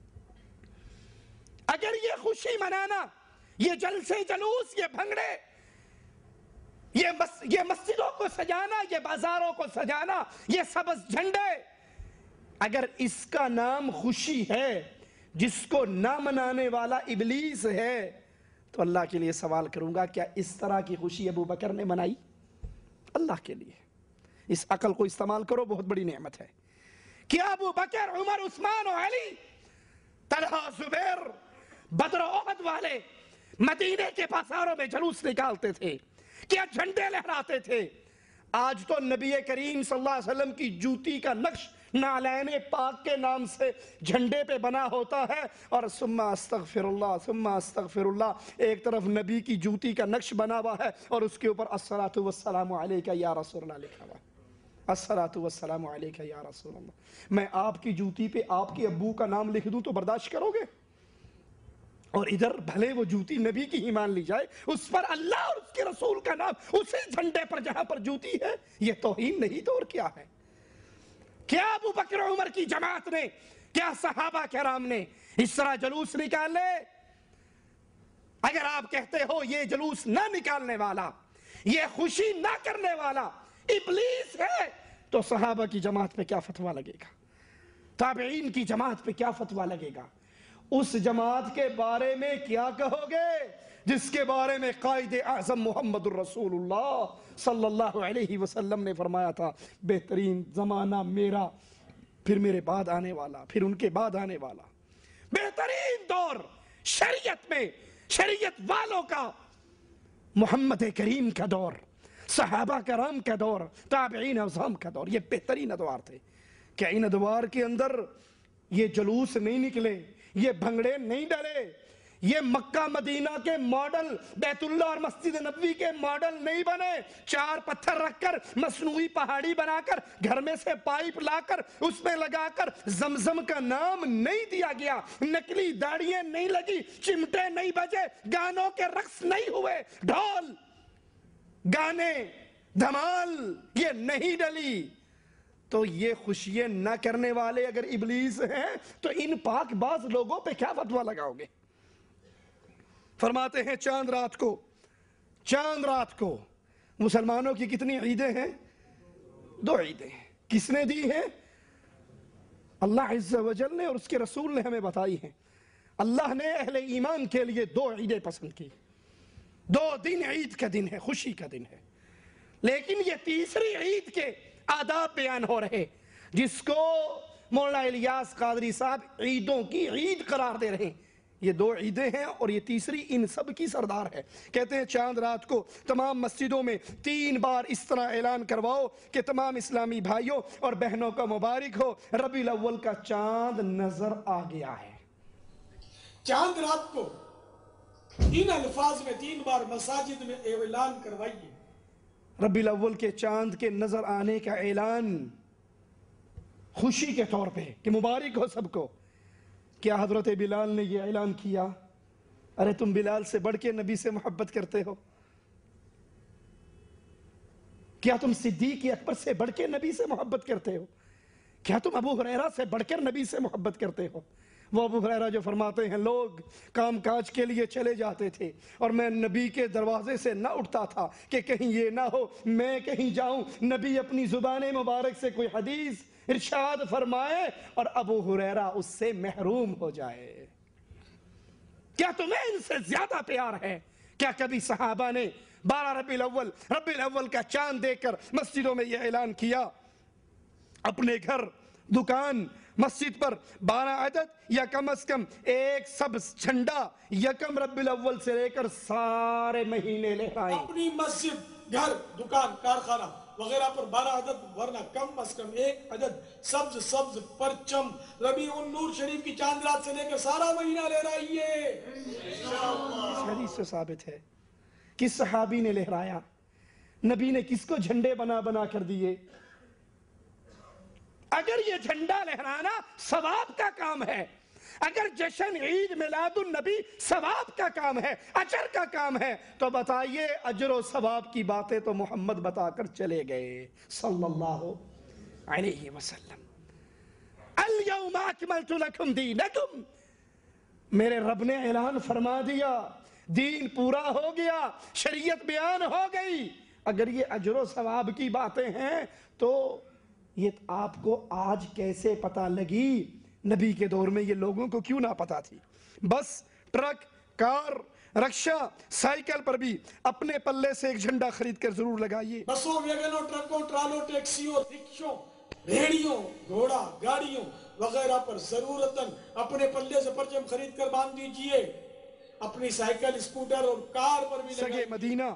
Speaker 1: اگر یہ خوشی منانا، یہ جلسے جلوس، یہ بھنگڑے، یہ مس یہ مسجدوں کو سجانا، یہ بازاروں کو سجانا، یہ سبز جھنڈے، اگر اس کا نام خوشی ہے جس کو نہ منانے والا ابلیس ہے، تو اللہ کے لیے سوال کروں گا کیا اس طرح کی خوشی ابو بکر نے منائی؟ اللہ کے لیے اس عقل کو استعمال کرو، بہت بڑی نعمت ہے۔ کیا ابو بکر، عمر، عثمان و علی، طلحہ، زبیر، بدر و احد والے مدینے کے بازاروں میں جلوس نکالتے تھے؟ کیا جھنڈے لہراتے تھے؟ آج تو نبی کریم صلی اللہ علیہ وسلم کی جوتی کا نقش نعلین پاک کے نام سے جھنڈے پہ بنا ہوتا ہے، اور ثم استغفر اللہ ثم استغفر اللہ ایک طرف نبی کی جوتی کا نقش بنا ہوا ہے اور اس کے اوپر الصلاۃ والسلام علیک یا رسول اللہ لکھا ہوا ہے، الصلاۃ والسلام علیک یا رسول اللہ۔ میں آپ کی جوتی پہ آپ کے ابو کا نام لکھ دوں تو برداشت کرو گے؟ اور ادھر بھلے وہ جوتی نبی کی ہی مان لی جائے، اس پر اللہ اور اس کے رسول کا نام اسی جھنڈے پر جہاں پر جوتی ہے، یہ توہین نہیں تو اور کیا ہے؟ کیا ابو بکر عمر کی جماعت نے، کیا صحابہ کرام نے اس طرح جلوس نکالے؟ اگر آپ کہتے ہو یہ جلوس نہ نکالنے والا، یہ خوشی نہ کرنے والا ابلیس ہے، تو صحابہ کی جماعت پہ کیا فتویٰ لگے گا؟ تابعین کی جماعت پہ کیا فتویٰ لگے گا؟ اس جماعت کے بارے میں کیا کہو گے جس کے بارے میں قائد اعظم محمد الرسول اللہ صلی اللہ علیہ وسلم نے فرمایا تھا بہترین زمانہ میرا، پھر میرے بعد آنے والا، پھر ان کے بعد آنے والا بہترین دور شریعت میں، شریعت والوں کا محمد کریم کا دور، صحابہ کرام کا دور، تابعین اعظام کا دور، یہ بہترین ادوار تھے۔ کیا ان ادوار کے اندر یہ جلوس نہیں نکلے، یہ بھنگڑے نہیں ڈلے، یہ مکہ مدینہ کے ماڈل، بیت اللہ اور مسجد نبوی کے ماڈل نہیں بنے؟ چار پتھر رکھ کر مصنوعی پہاڑی بنا کر گھر میں سے پائپ لا کر اس میں لگا کر زمزم کا نام نہیں دیا گیا، نکلی داڑیاں نہیں لگی، چمٹے نہیں بجے، گانوں کے رقص نہیں ہوئے، ڈھول، گانے، دھمال یہ نہیں ڈلی، تو یہ خوشیاں نہ کرنے والے اگر ابلیس ہیں تو ان پاک باز لوگوں پہ کیا فتویٰ لگاؤ گے؟ فرماتے ہیں چاند رات کو، چاند رات کو مسلمانوں کی کتنی عیدیں ہیں؟ دو عیدیں۔ کس نے دی ہیں؟ اللہ عز و جل نے اور اس کے رسول نے ہمیں بتائی ہیں۔ اللہ نے اہل ایمان کے لیے دو عیدیں پسند کی، دو دن عید کا دن ہے، خوشی کا دن ہے، لیکن یہ تیسری عید کے آداب بیان ہو رہے جس کو مولانا الیاس قادری صاحب عیدوں کی عید قرار دے رہے ہیں۔ یہ دو عیدیں ہیں اور یہ تیسری ان سب کی سردار ہے. کہتے ہیں چاند رات کو تمام مسجدوں میں تین بار اس طرح اعلان کرواؤ کہ تمام اسلامی بھائیوں اور بہنوں کا مبارک ہو، ربیع الاول کا چاند نظر آ گیا ہے.
Speaker 4: چاند رات کو ان الفاظ میں تین بار مساجد میں اعلان کروائیے.
Speaker 1: ربیع الاول کے چاند کے نظر آنے کا اعلان خوشی کے طور پہ کہ مبارک ہو سب کو. کیا حضرت بلال نے یہ اعلان کیا؟ ارے تم بلال سے بڑھ کے نبی سے محبت کرتے ہو؟ کیا تم صدیق اکبر سے بڑھ کے نبی سے محبت کرتے ہو؟ کیا تم ابو ہریرہ سے بڑھ کر نبی سے محبت کرتے ہو؟ وہ ابو ہریرہ جو فرماتے ہیں لوگ کام کاج کے لیے چلے جاتے تھے اور میں نبی کے دروازے سے نہ اٹھتا تھا کہ کہیں یہ نہ ہو میں کہیں جاؤں نبی اپنی زبان مبارک سے کوئی حدیث ارشاد فرمائے اور ابو ہریرہ اس سے محروم ہو جائے. کیا تمہیں ان سے زیادہ پیار ہے؟ کیا کبھی صحابہ نے بارہ ربیع الاول ربیع الاول کا چاند دیکھ کر مسجدوں میں یہ اعلان کیا؟ اپنے گھر، دکان، مسجد پر بارہ عدد یا کم از کم ایک سبز جھنڈا یکم ربیع الاول سے لے کر سارے مہینے لہرائیں.
Speaker 4: اپنی مسجد، گھر، دکان، کارخانہ وغیرہ پر بارہ عدد ورنہ کم از کم ایک عدد سبز سبز پرچم ربیع النور شریف کی چاند رات سے لے کر سارا مہینہ لہرائیے.
Speaker 1: اس حدیث سے ثابت ہے کس صحابی نے لہرایا؟ نبی نے کس کو جھنڈے بنا بنا کر دیے؟ اگر یہ جھنڈا لہرانا ثواب کا کام ہے، اگر جشن عید میلاد النبی ثواب کا کام ہے، اجر کا کام ہے، تو بتائیے اجر و ثواب کی باتیں تو محمد بتا کر چلے گئے صلی اللہ علیہ وسلم. الیوم اکملت لکم دینکم، میرے رب نے اعلان فرما دیا دین پورا ہو گیا، شریعت بیان ہو گئی. اگر یہ اجر و ثواب کی باتیں ہیں تو یہ آپ کو آج کیسے پتہ لگی؟ نبی کے دور میں یہ لوگوں کو کیوں نہ پتا تھی؟ بس ٹرک، کار، رکشہ، سائیکل پر بھی اپنے پلے سے ایک جھنڈا خرید کر ضرور لگائیے.
Speaker 4: بسوں، ویگنوں، ٹرکوں، ٹرالوں، ٹیکسیوں، رکشوں، ریڑیوں، گھوڑا گاڑیوں وغیرہ پر ضرورتاً اپنے پلے سے پرچم خرید کر باندھ دیجئے. اپنی سائیکل، اسکوٹر اور کار پر بھی
Speaker 1: سگے
Speaker 4: لگائیے.
Speaker 1: مدینہ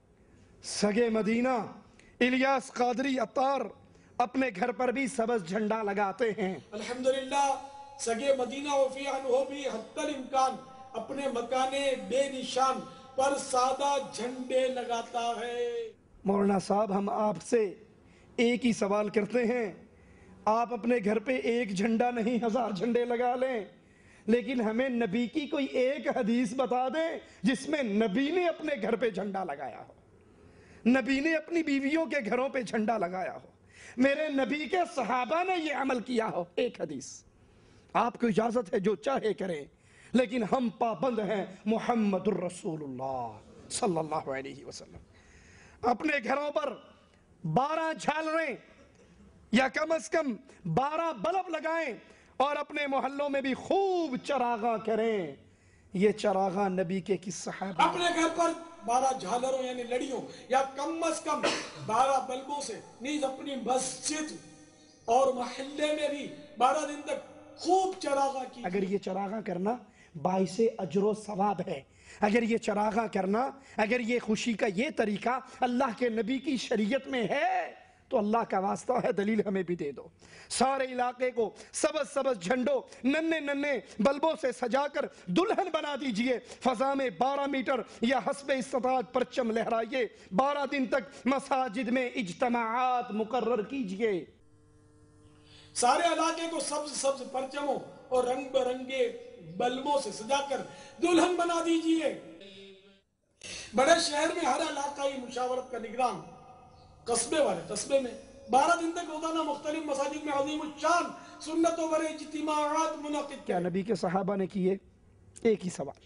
Speaker 1: سگے مدینہ الیاس قادری عطار اپنے گھر پر بھی سبز جھنڈا لگاتے ہیں.
Speaker 4: الحمدللہ سگے مدینہ وفی عنہ بھی حتی الامکان اپنے مکانے بے نشان پر سادہ جھنڈے لگاتا ہے.
Speaker 1: مولانا صاحب ہم آپ سے ایک ہی سوال کرتے ہیں، آپ اپنے گھر پہ ایک جھنڈا نہیں ہزار جھنڈے لگا لیں، لیکن ہمیں نبی کی کوئی ایک حدیث بتا دیں جس میں نبی نے اپنے گھر پہ جھنڈا لگایا ہو، نبی نے اپنی بیویوں کے گھروں پہ جھنڈا لگایا ہو، میرے نبی کے صحابہ نے یہ عمل کیا ہو. ایک حدیث. آپ کو اجازت ہے جو چاہے کریں، لیکن ہم پابند ہیں محمد الرسول اللہ صلی اللہ علیہ وسلم. اپنے گھروں پر بارہ جھالریں یا کم از کم بارہ بلب لگائیں اور اپنے محلوں میں بھی خوب چراغاں کریں. یہ چراغاں نبی کے کس صحابہ؟
Speaker 4: اپنے گھر پر بارہ جھالروں یعنی لڑیوں یا کم از کم بارہ بلبوں سے نیز اپنی مسجد اور محلے میں بھی بارہ دن تک خوب چراغاں کی.
Speaker 1: اگر یہ چراغاں کرنا باعث اجر و ثواب ہے، اگر یہ چراغاں کرنا، اگر یہ خوشی کا یہ طریقہ اللہ کے نبی کی شریعت میں ہے تو اللہ کا واسطہ ہے دلیل ہمیں بھی دے دو. سارے علاقے کو سبز سبز جھنڈوں ننے ننے بلبوں سے سجا کر دلہن بنا دیجئے. فضا میں بارہ میٹر یا حسب استطاعت پرچم لہرائیے. بارہ دن تک مساجد میں اجتماعات مقرر کیجئے.
Speaker 4: سارے علاقے کو سبز سبز پرچموں اور رنگ برنگے بلبوں سے سجا کر دلہن بنا دیجئے. بڑے شہر میں ہر علاقائی مشاورت کا نگران قصبے والے قصبے میں بارہ دن تک روزانہ مختلف مساجد میں عظیم الشان سنتوں پر اجتماعات منعقد.
Speaker 1: کیا نبی کے صحابہ نے کیے؟ ایک ہی سوال.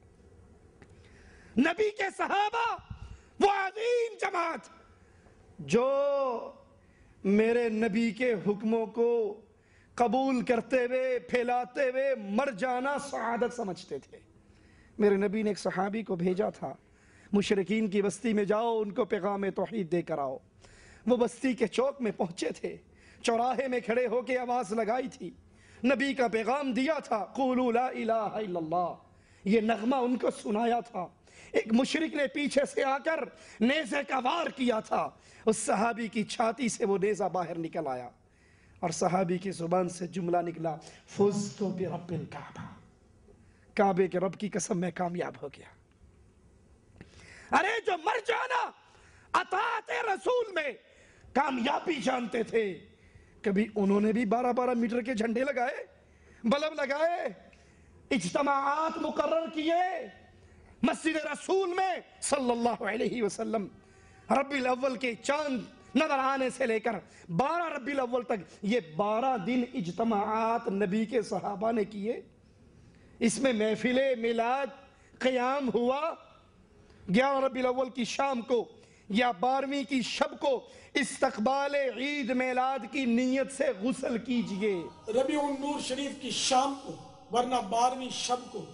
Speaker 1: نبی کے صحابہ وہ عظیم جماعت جو میرے نبی کے حکموں کو قبول کرتے ہوئے پھیلاتے ہوئے مر جانا سعادت سمجھتے تھے. میرے نبی نے ایک صحابی کو بھیجا تھا، مشرکین کی بستی میں جاؤ ان کو پیغام توحید دے کر آؤ. وہ بستی کے چوک میں پہنچے تھے، چوراہے میں کھڑے ہو کے آواز لگائی تھی، نبی کا پیغام دیا تھا، قولوا لا الہ الا اللہ یہ نغمہ ان کو سنایا تھا. ایک مشرک نے پیچھے سے آ کر نیزے کا وار کیا تھا. اس صحابی کی چھاتی سے وہ نیزہ باہر نکل آیا اور صحابی کی زبان سے جملہ نکلا, فزت برب الکعبہ, کعبے کے رب کی قسم میں کامیاب ہو گیا. ارے جو مر جانا اطاعت رسول میں کامیابی جانتے تھے, کبھی انہوں نے بھی بارہ بارہ میٹر کے جھنڈے لگائے, بلب لگائے, اجتماعات مقرر کیے مسجد رسول میں صلی اللہ علیہ وسلم. ربیع الاول کے چاند نظر آنے سے لے کر بارہ ربیع الاول تک یہ بارہ دن اجتماعات نبی کے صحابہ نے کیے. اس میں محفل میلاد قیام ہوا. گیارہ ربیع الاول کی شام کو یا بارہویں کی شب کو استقبال عید میلاد کی نیت سے غسل کیجئے.
Speaker 4: ربیع النور شریف کی شام کو ورنہ بارہویں شب کو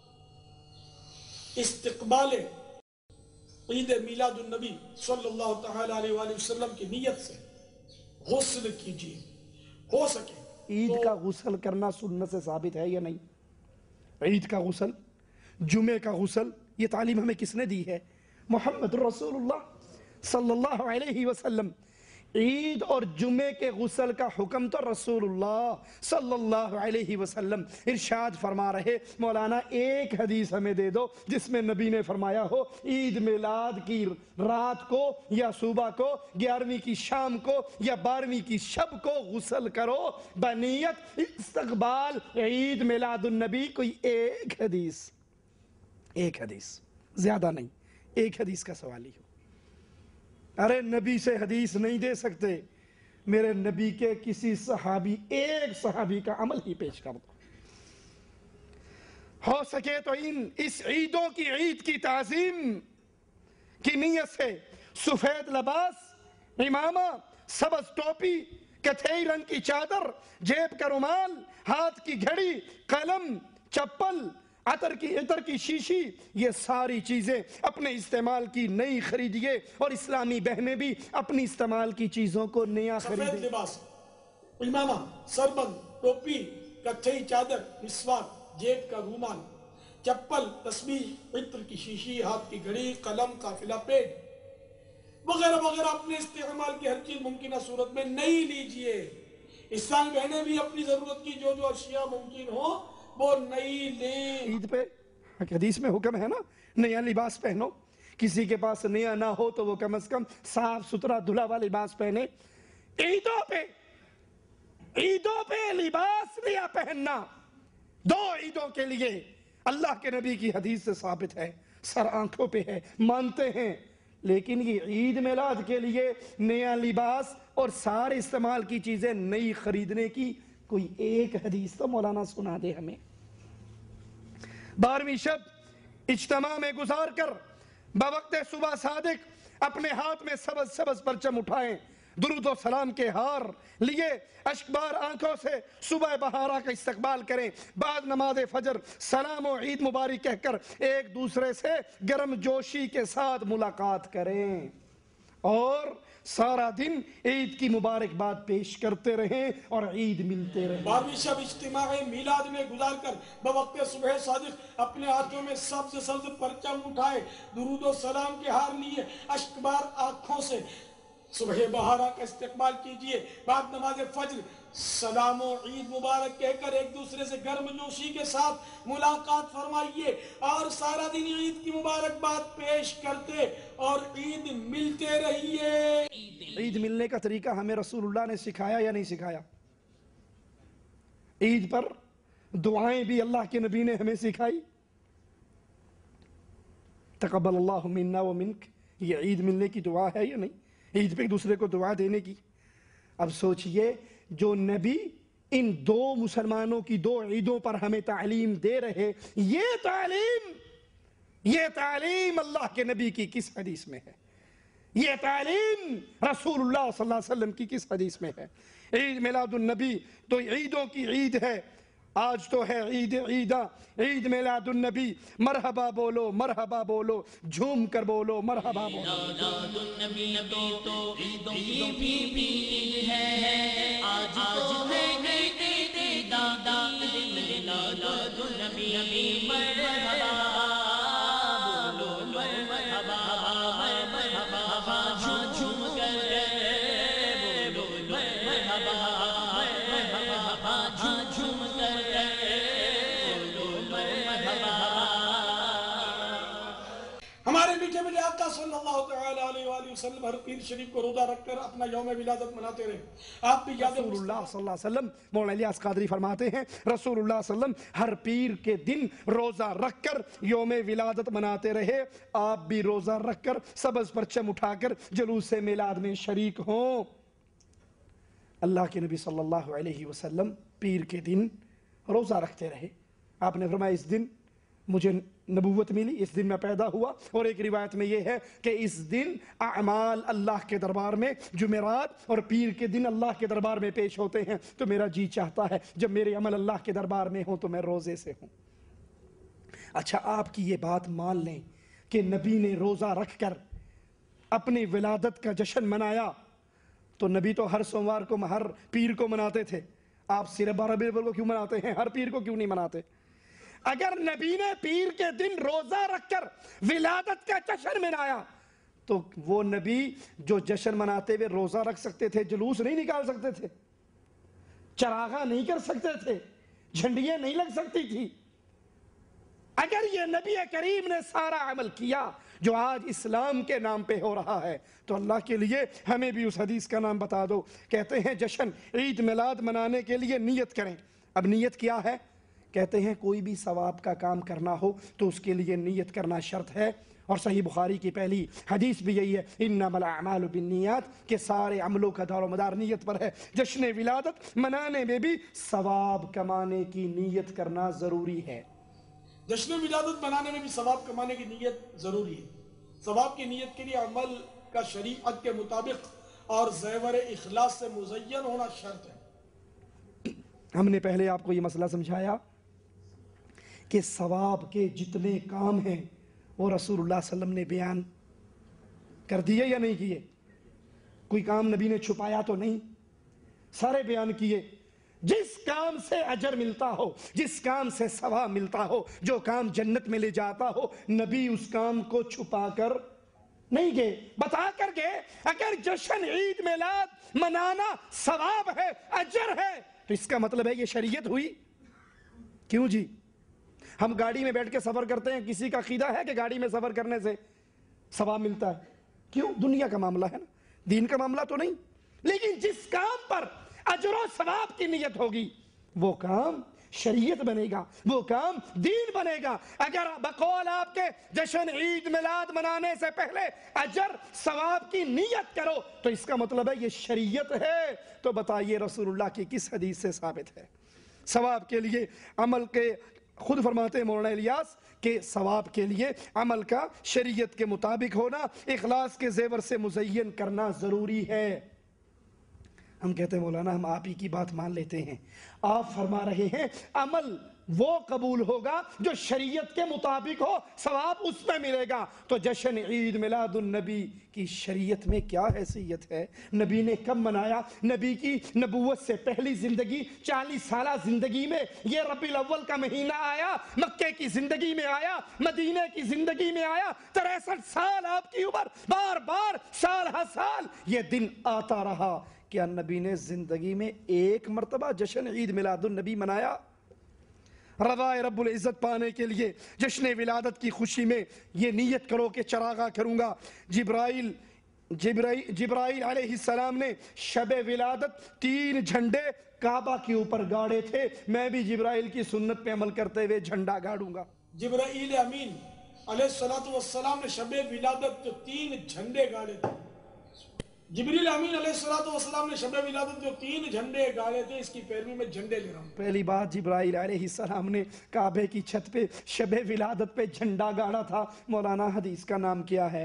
Speaker 4: استقبال عید میلاد النبی صلی اللہ تعالی علیہ وآلہ وسلم کی نیت سے غسل کیجئے. ہو سکے
Speaker 1: عید کا غسل کرنا سنت سے ثابت ہے یا نہیں؟ عید کا غسل, جمعے کا غسل, یہ تعلیم ہمیں کس نے دی ہے؟ محمد رسول اللہ صلی اللہ علیہ وسلم. عید اور جمعے کے غسل کا حکم تو رسول اللہ صلی اللہ علیہ وسلم ارشاد فرما رہے. مولانا ایک حدیث ہمیں دے دو جس میں نبی نے فرمایا ہو عید میلاد کی رات کو یا صبح کو, گیارہویں کی شام کو یا بارہویں کی شب کو غسل کرو بنیت استقبال عید میلاد النبی. کوئی ایک حدیث, ایک حدیث, زیادہ نہیں, ایک حدیث کا سوال ہی ہو. ارے نبی سے حدیث نہیں دے سکتے, میرے نبی کے کسی صحابی, ایک صحابی کا عمل ہی پیش کر دو. ہو سکے تو ان اس عیدوں کی عید کی تعظیم کی نیت سے سفید لباس, امامہ, سبز ٹوپی, کتھئی رنگ کی چادر, جیب کا رومال, ہاتھ کی گھڑی, قلم, چپل, عطر کی عطر کی شیشی, یہ ساری چیزیں اپنے استعمال کی نئی خریدیے اور اسلامی بہنیں بھی اپنی استعمال کی چیزوں کو نیا
Speaker 4: سفید
Speaker 1: خریدیں.
Speaker 4: لباس, امامہ, سربند, ٹوپی, کتھئی چادر, مسواک, جیب کا رومال, چپل, تسبیح, عطر کی شیشی, ہاتھ کی گھڑی, قلم, قافلہ پیڈ وغیرہ وغیرہ اپنے استعمال کی ہر چیز ممکنہ صورت میں نئی لیجئے. اسلامی بہنیں بھی اپنی ضرورت کی جو جو اشیاء ممکن ہو وہ نئی لیں.
Speaker 1: عید پہ حدیث میں حکم ہے نا نیا لباس پہنو. کسی کے پاس نیا نہ ہو تو وہ کم از کم صاف ستھرا دھلا ہوا لباس پہنے. عیدوں پہ عیدوں پہ لباس نیا پہننا دو عیدوں کے لیے اللہ کے نبی کی حدیث سے ثابت ہے, سر آنکھوں پہ ہے, مانتے ہیں. لیکن یہ عید میلاد کے لیے نیا لباس اور سارے استعمال کی چیزیں نئی خریدنے کی کوئی ایک حدیث تو مولانا سنا دے ہمیں. بارہویں شب اجتماع میں گزار کر بوقت صبح صادق اپنے ہاتھ میں سبز سبز پرچم اٹھائیں, درود و سلام کے ہار لیے اشکبار آنکھوں سے صبح بہارا کا استقبال کریں. بعد نماز فجر سلام و عید مبارک کہہ کر ایک دوسرے سے گرم جوشی کے ساتھ ملاقات کریں اور سارا دن عید کی مبارکباد پیش کرتے رہیں اور عید ملتے رہیں.
Speaker 4: بارہویں شب اجتماع میلاد میں گزار کر بوقت صبح صادق اپنے ہاتھوں میں سبز سبز پرچم اٹھائے, درود و سلام کے ہار لیے اشکبار آنکھوں سے صبح بہارا کا استقبال کیجئے. بعد نماز فجر سلام و عید مبارک کہہ کر ایک دوسرے سے گرم جوشی کے ساتھ ملاقات فرمائیے اور سارا دن عید کی مبارکباد پیش کرتے اور عید ملتے رہیے.
Speaker 1: عید ملنے کا طریقہ ہمیں رسول اللہ نے سکھایا یا نہیں سکھایا؟ عید پر دعائیں بھی اللہ کے نبی نے ہمیں سکھائی. تقبل اللہ منا و منک, یہ عید ملنے کی دعا ہے یا نہیں؟ عید پہ ایک دوسرے کو دعا دینے کی. اب سوچئے جو نبی ان دو مسلمانوں کی دو عیدوں پر ہمیں تعلیم دے رہے, یہ تعلیم یہ تعلیم اللہ کے نبی کی کس حدیث میں ہے؟ یہ تعلیم رسول اللہ صلی اللہ علیہ وسلم کی کس حدیث میں ہے؟ عید میلاد النبی تو عیدوں کی عید ہے. آج تو ہے عید عیدہ, عید میلاد النبی. مرحبا بولو, مرحبا بولو, جھوم کر بولو, مرحبا بولو.
Speaker 5: میلاد النبی تو عیدوں کی بھی عید ہے, آج تو ہے عید عیدہ, میلاد النبی مرحبا
Speaker 4: वसल्लम हर पीर शरीफ को रोजा रखकर अपना यौम विलादत मनाते रहे। आप भी याद
Speaker 1: रसूलुल्लाह सल्लल्लाहु अलैहि वसल्लम मौलाना इलियास कादरी फरमाते हैं, रसूलुल्लाह सल्लल्लाहु अलैहि वसल्लम हर पीर के दिन रोजा रखकर यौम विलादत मनाते रहे। आप भी रोजा रखकर सबज परचम उठाकर जुलूस मिलाद में शरीक हों। अल्लाह के नबी सल्लल्लाहु अलैहि वसल्लम पीर के दिन रोजा रखते रहे। आपने फरमाया इस दिन मुझे नबूवत मिली, इस दिन मैं पैदा हुआ। और एक रिवायत में यह है कि इस दिन अमाल अल्लाह के दरबार में जुमेरात और पीर के दिन अल्लाह के दरबार में पेश होते हैं। तो मेरा जी चाहता है जब मेरे अमल अल्लाह के दरबार में हो तो मैं रोज़े से हूँ। अच्छा, आपकी ये बात मान लें कि नबी ने रोज़ा रख कर अपनी विलादत का जश्न मनाया, तो नबी तो हर सोमवार को हर पीर को मनाते थे। आप सिर्फ बारह रबीउल को क्यों मनाते हैं, हर पीर को क्यों नहीं मनाते? अगर नबी ने पीर के दिन रोजा रखकर विलादत का जश्न मनाया तो वो नबी जो जश्न मनाते हुए रोजा रख सकते थे, जुलूस नहीं निकाल सकते थे, चरागा नहीं कर सकते थे, झंडियां नहीं लग सकती थी। अगर ये नबी करीम ने सारा अमल किया जो आज इस्लाम के नाम पे हो रहा है, तो अल्लाह के लिए हमें भी उस हदीस का नाम बता दो। कहते हैं जश्न ईद मिलाद मनाने के लिए नियत करें। अब नियत क्या है? कहते हैं कोई भी सवाब का काम करना हो तो उसके लिए नियत करना शर्त है। और सही बुखारी की पहली हदीस भी यही है, इन्नमल अमालु बिन्नियात, के सारे अमलों का दारो मदार नियत पर है। जश्न विलादत मनाने में भी सवाब कमाने की नियत करना ज़रूरी है।
Speaker 4: जश्न विलादत मनाने में भी सवाब कमाने की नियत ज़रूरी है। सवाब की नियत के लिए अमल का शरीयत के मुताबिक और ज़ेवर इखलास से मुज़य्यन होना शर्त है।
Speaker 1: हमने पहले आपको ये मसला समझाया कि सवाब के जितने काम हैं वो रसूलुल्लाह सल्लल्लाहु अलैहि वसल्लम ने बयान कर दिए या नहीं किए? कोई काम नबी ने छुपाया तो नहीं, सारे बयान किए। जिस काम से अजर मिलता हो, जिस काम से सवाब मिलता हो, जो काम जन्नत में ले जाता हो, नबी उस काम को छुपा कर नहीं गए, बता कर गए। अगर जश्न ईद मिलाद मनाना सवाब है, अजर है, तो इसका मतलब है ये शरीयत हुई। क्यों जी? हम गाड़ी में बैठ के सफर करते हैं, किसी का अकीदा है कि गाड़ी में सफर करने से सवाब मिलता है? क्यों? दुनिया का मामला है ना, दीन का मामला तो नहीं। लेकिन जिस काम पर अजर और सवाब की नियत होगी वो काम शरीयत बनेगा, वो काम दीन बनेगा। अगर बकौल आपके जश्न ईद मिलाद मनाने से पहले अजर सवाब की नियत करो तो इसका मतलब है ये शरीयत है। तो बताइए रसूलुल्लाह की किस हदीस से साबित है? सवाब के लिए अमल के खुद फरमाते हैं मौलाना इलियास के सवाब के लिए अमल का शरीयत के मुताबिक होना, इखलास के जेवर से मुज़य्यन करना ज़रूरी है। हम कहते हैं मौलाना हम आप ही की बात मान लेते हैं, आप फरमा रहे हैं अमल वो कबूल होगा जो शरीयत के मुताबिक हो, सवाब उसमें मिलेगा। तो जश्न ईद मिलादुन नबी की शरीयत में क्या हैसियत है? नबी ने कब मनाया? नबी की नबूवत से पहली जिंदगी चालीस साल जिंदगी में ये रबीउल अव्वल का महीना आया, मक्के की जिंदगी में आया, मदीने की जिंदगी में आया। तिरसठ साल आपकी उम्र, बार बार साल हर साल ये दिन आता रहा। क्या नबी ने जिंदगी में एक मरतबा जश्न ईद मिलादुन नबी मनाया? रज़ाए रब्बुल इज़्ज़त पाने के लिए जश्न विलादत की खुशी में ये नियत करो कि चरागा करूँगा। जिब्राइल जिब्राइल जिब्राइल अलैहिस्सलाम ने शब विलादत तीन झंडे काबा के ऊपर गाड़े थे। मैं भी जिब्राइल की सुन्नत पे अमल करते हुए झंडा गाड़ूंगा।
Speaker 4: जिब्राइल अमीन अलैहिस्सलातु वस्सलाम ने शब विलादत जो तीन झंडे गाड़े थे, जिब्रील अमीन अलैहिस्सलातु वस्सलाम ने शब विलादत जो तीन झंडे गाड़े थे, इसकी पैरवी में झंडे ले रहा हूं।
Speaker 1: पहली बात जिब्राइल अलैहिस्सलाम ने काबे की छत पे शब विलादत पे झंडा गाड़ा था। मौलाना हदीस का नाम क्या है?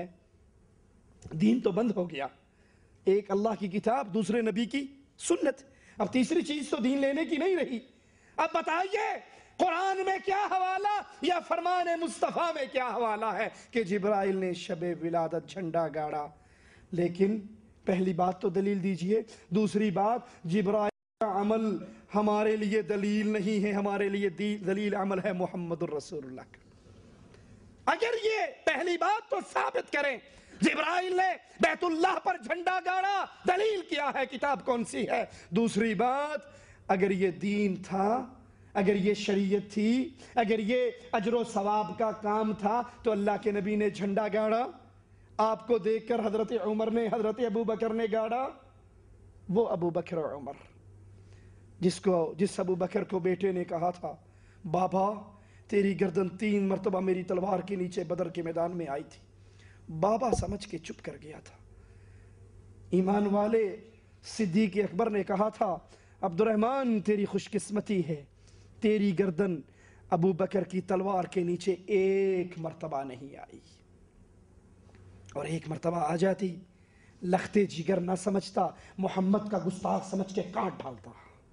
Speaker 1: दीन तो बंद हो गया, एक अल्लाह की किताब, दूसरे नबी की सुन्नत, अब तीसरी चीज तो दीन लेने की नहीं रही। अब बताइए कुरान में क्या हवाला या फरमान मुस्तफा में क्या हवाला है कि जिब्राइल ने शब विलादत झंडा गाड़ा? लेकिन पहली बात तो दलील दीजिए, दूसरी बात जिब्राइल का अमल हमारे लिए दलील नहीं है, हमारे लिए दलील अमल है मुहम्मदुर रसूलुल्लाह का। अगर ये पहली बात तो साबित करें जिब्राइल ने बैतुल्लाह पर झंडा गाड़ा, दलील क्या है, किताब कौन सी है? दूसरी बात अगर ये दीन था, अगर ये शरीयत थी, अगर ये अजर व सवाब का काम था तो अल्लाह के नबी ने झंडा गाड़ा? آپ کو دیکھ کر حضرت عمر نے حضرت ابو بکر نے گاڑا، وہ ابو بکر و عمر جس کو جس ابو بکر کو بیٹے نے کہا تھا بابا تیری گردن تین مرتبہ میری تلوار کے نیچے بدر کے میدان میں آئی تھی، بابا سمجھ کے چپ کر گیا تھا۔ ایمان والے صدیق اکبر نے کہا تھا عبد الرحمن تیری خوش قسمتی ہے، تیری گردن ابو بکر کی تلوار کے نیچے ایک مرتبہ نہیں آئی، اور ایک مرتبہ آ جاتی لختے جگر نہ سمجھتا، محمد کا گستاخ سمجھ کے کاٹ ڈالتا۔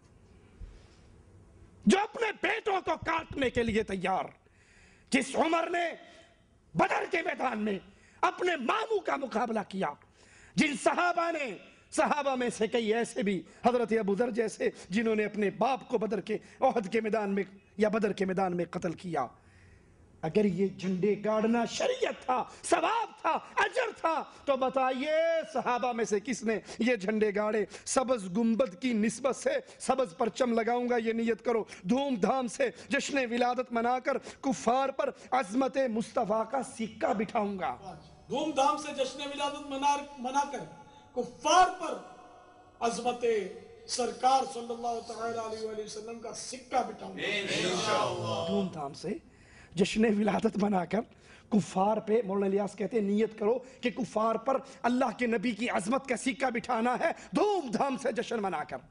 Speaker 1: جو اپنے بیٹوں کو کاٹنے کے لیے تیار، جس عمر نے بدر کے میدان میں اپنے ماموں کا مقابلہ کیا، جن صحابہ نے صحابہ میں سے کئی ایسے بھی حضرت ابو ذر جیسے جنہوں نے اپنے باپ کو بدر کے احد کے میدان میں یا بدر کے میدان میں قتل کیا، اگر یہ جھنڈے گاڑنا شریعت تھا، ثواب تھا، اجر تھا، تو بتائیے صحابہ میں سے کس نے یہ جھنڈے گاڑے؟ سبز گنبد کی نسبت سے سبز پرچم لگاؤں گا، یہ نیت کرو، دھوم دھام سے جشن ولادت منا کر کفار پر عظمت مصطفیٰ کا سکہ بٹھاؤں گا،
Speaker 4: دھوم دھام سے جشن ولادت منا کر کفار پر عظمت سرکار صلی اللہ تعالی علیہ وآلہ وسلم کا سکہ بٹھاؤں گا۔
Speaker 1: دھوم دھام سے جشن ولادت بنا کر کفار پہ، مولانا الیاس کہتے ہیں نیت کرو کہ کفار پر اللہ کے نبی کی عظمت کا سکہ بٹھانا ہے، دھوم دھام سے جشن منا کر۔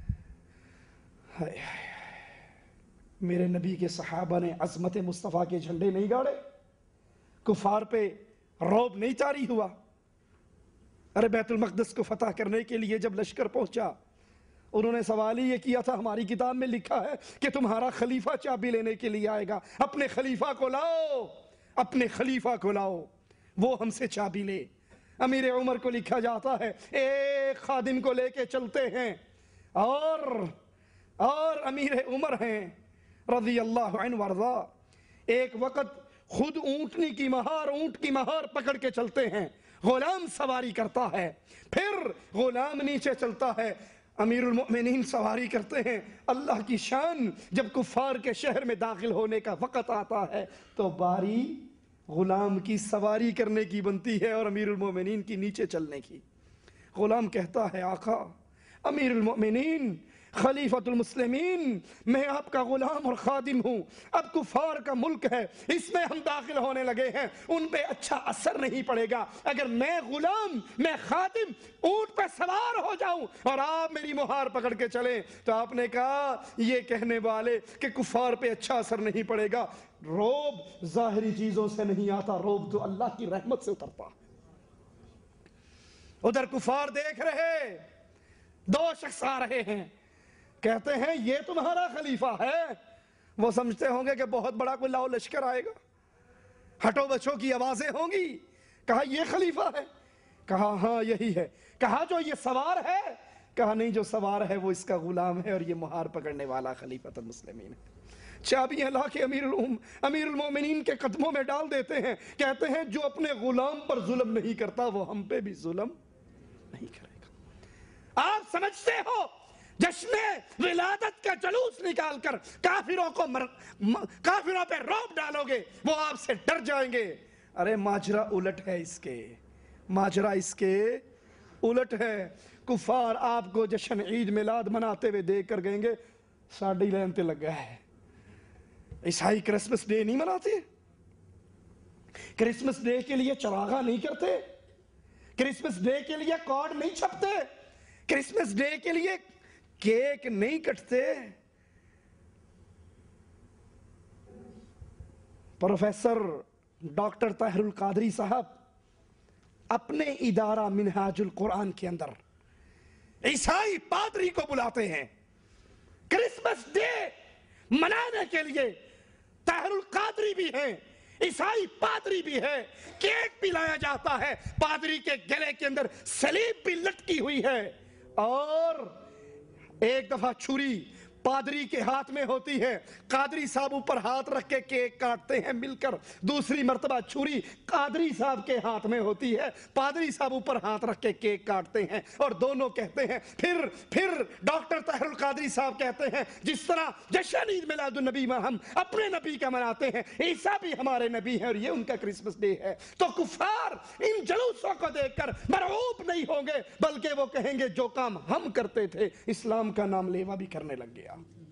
Speaker 1: میرے نبی کے صحابہ نے عظمت مصطفیٰ کے جھنڈے نہیں گاڑے، کفار پہ روب نہیں طاری ہوا۔ ارے بیت المقدس کو فتح کرنے کے لیے جب لشکر پہنچا، انہوں نے سوال ہی یہ کیا تھا، ہماری کتاب میں لکھا ہے کہ تمہارا خلیفہ چابی لینے کے لیے آئے گا، اپنے خلیفہ کو لاؤ، اپنے خلیفہ کو لاؤ، وہ ہم سے چابی لے۔ امیر عمر کو لکھا جاتا ہے ایک خادم کو لے کے چلتے ہیں، اور اور امیر عمر ہیں رضی اللہ عنہ وارضا، ایک وقت خود اونٹنی کی مہار اونٹ کی مہار پکڑ کے چلتے ہیں، غلام سواری کرتا ہے، پھر غلام نیچے چلتا ہے، امیر المؤمنین سواری کرتے ہیں۔ اللہ کی شان، جب کفار کے شہر میں داخل ہونے کا وقت آتا ہے تو باری غلام کی سواری کرنے کی بنتی ہے اور امیر المؤمنین کی نیچے چلنے کی۔ غلام کہتا ہے آقا امیر المؤمنین خلیفۃ المسلمین، میں آپ کا غلام اور خادم ہوں، اب کفار کا ملک ہے، اس میں ہم داخل ہونے لگے ہیں، ان پہ اچھا اثر نہیں پڑے گا اگر میں غلام میں خادم اونٹ پہ سوار ہو جاؤں اور آپ میری مہار پکڑ کے چلیں۔ تو آپ نے کہا یہ کہنے والے کہ کفار پہ اچھا اثر نہیں پڑے گا، روب ظاہری چیزوں سے نہیں آتا، روب تو اللہ کی رحمت سے اترتا۔ ادھر کفار دیکھ رہے، دو شخص آ رہے ہیں، کہتے ہیں یہ تمہارا خلیفہ ہے؟ وہ سمجھتے ہوں گے کہ بہت بڑا کوئی لاؤ لشکر آئے گا، ہٹو بچوں کی آوازیں ہوں گی۔ کہا یہ خلیفہ ہے؟ کہا ہاں یہی ہے۔ کہا جو یہ سوار ہے؟ کہا نہیں، جو سوار ہے وہ اس کا غلام ہے اور یہ مہار پکڑنے والا خلیفۃ المسلمین ہے۔ چابیاں لا کے امیر امیر المومنین کے قدموں میں ڈال دیتے ہیں، کہتے ہیں جو اپنے غلام پر ظلم نہیں کرتا وہ ہم پہ بھی ظلم نہیں کرے گا۔ آپ سمجھتے ہو جشن ولادت کا جلوس نکال کر کافروں کو مر... کافروں پہ روب ڈالو گے، وہ آپ سے ڈر جائیں گے۔ ارے ماجرا الٹ ہے، اس کے ماجرا اس کے الٹ ہے۔ کفار آپ کو جشن عید میلاد مناتے ہوئے دیکھ کر کہیں گے ساڑی لین تے لگا ہے۔ عیسائی کرسمس ڈے نہیں مناتے، کرسمس ڈے کے لیے چراغاں نہیں کرتے، کرسمس ڈے کے لیے کارڈ نہیں چھپتے، کرسمس ڈے کے لیے کیک نہیں کٹتے۔ پروفیسر ڈاکٹر طاہر القادری صاحب اپنے ادارہ منہاج القرآن کے اندر عیسائی پادری کو بلاتے ہیں کرسمس ڈے منانے کے لیے، طاہر القادری بھی ہیں، عیسائی پادری بھی ہے، کیک بھی لایا جاتا ہے، پادری کے گلے کے اندر سلیب بھی لٹکی ہوئی ہے، اور ایک دفعہ چھری پادری کے ہاتھ میں ہوتی ہے، قادری صاحب اوپر ہاتھ رکھ کے کیک کاٹتے ہیں مل کر، دوسری مرتبہ چھری قادری صاحب کے ہاتھ میں ہوتی ہے، پادری صاحب اوپر ہاتھ رکھ کے کیک کاٹتے ہیں اور دونوں کہتے ہیں، پھر پھر ڈاکٹر طاہر القادری صاحب کہتے ہیں جس طرح جشن عید میلاد النبی میں ہم اپنے نبی کا مناتے ہیں، عیسیٰ بھی ہمارے نبی ہیں اور یہ ان کا کرسمس ڈے ہے، تو کفار ان جلوسوں کو دیکھ کر مرعوب نہیں ہوں گے، بلکہ وہ کہیں گے جو کام ہم کرتے تھے اسلام کا نام لیوا بھی کرنے لگ گیا۔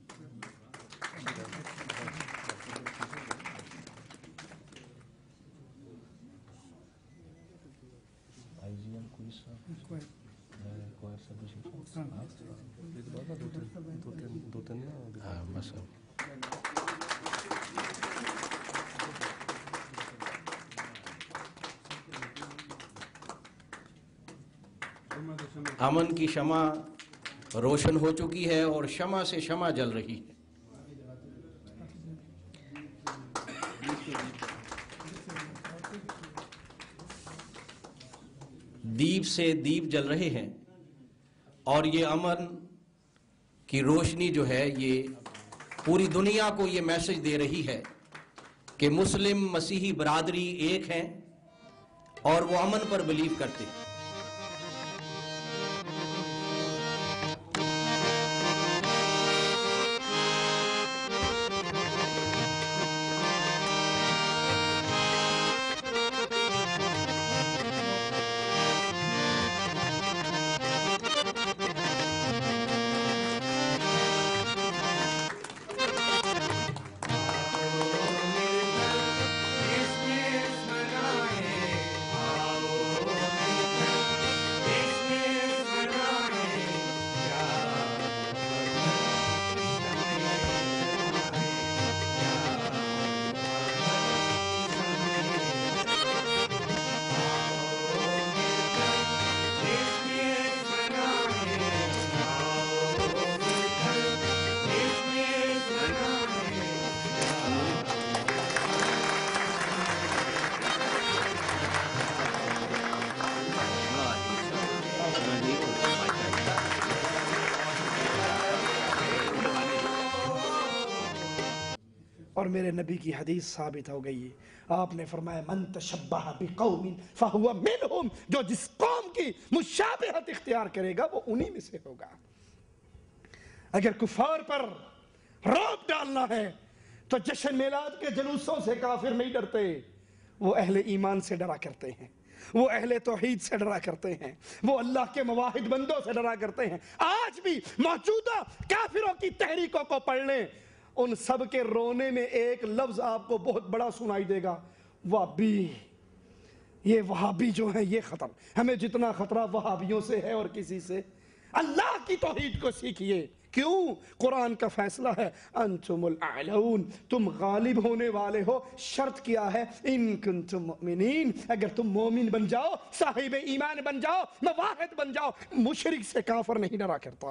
Speaker 6: امن کی شمع روشن ہو چکی ہے اور شمع سے شمع جل رہی ہے۔ دیپ سے دیپ جل رہے ہیں اور یہ امن کی روشنی جو ہے یہ پوری دنیا کو یہ میسج دے رہی ہے کہ مسلم مسیحی برادری ایک ہیں اور وہ امن پر بلیو کرتے ہیں۔
Speaker 1: اور میرے نبی کی حدیث ثابت ہو گئی ہے، آپ نے فرمایا من تشبہ بقوم فہو منہم، جو جس قوم کی مشابہت اختیار کرے گا وہ انہی میں سے ہوگا۔ اگر کفار پر رعب ڈالنا ہے تو جشن میلاد کے جلوسوں سے کافر نہیں ڈرتے، وہ اہل ایمان سے ڈرا کرتے ہیں، وہ اہل توحید سے ڈرا کرتے ہیں، وہ اللہ کے مواحد بندوں سے ڈرا کرتے ہیں۔ آج بھی موجودہ کافروں کی تحریکوں کو پڑھ لیں، ان سب کے رونے میں ایک لفظ آپ کو بہت بڑا سنائی دے گا، وہابی۔ یہ وہابی جو ہیں یہ خطر، ہمیں جتنا خطرہ وہابیوں سے ہے اور کسی سے، اللہ کی توحید کو سیکھیے۔ کیوں؟ قرآن کا فیصلہ ہے انتم الاعلون، تم غالب ہونے والے ہو۔ شرط کیا ہے؟ ان کنتم مؤمنین، اگر تم مومن بن جاؤ، صاحب ایمان بن جاؤ، مواحد بن جاؤ۔ مشرک سے کافر نہیں ڈرا کرتا۔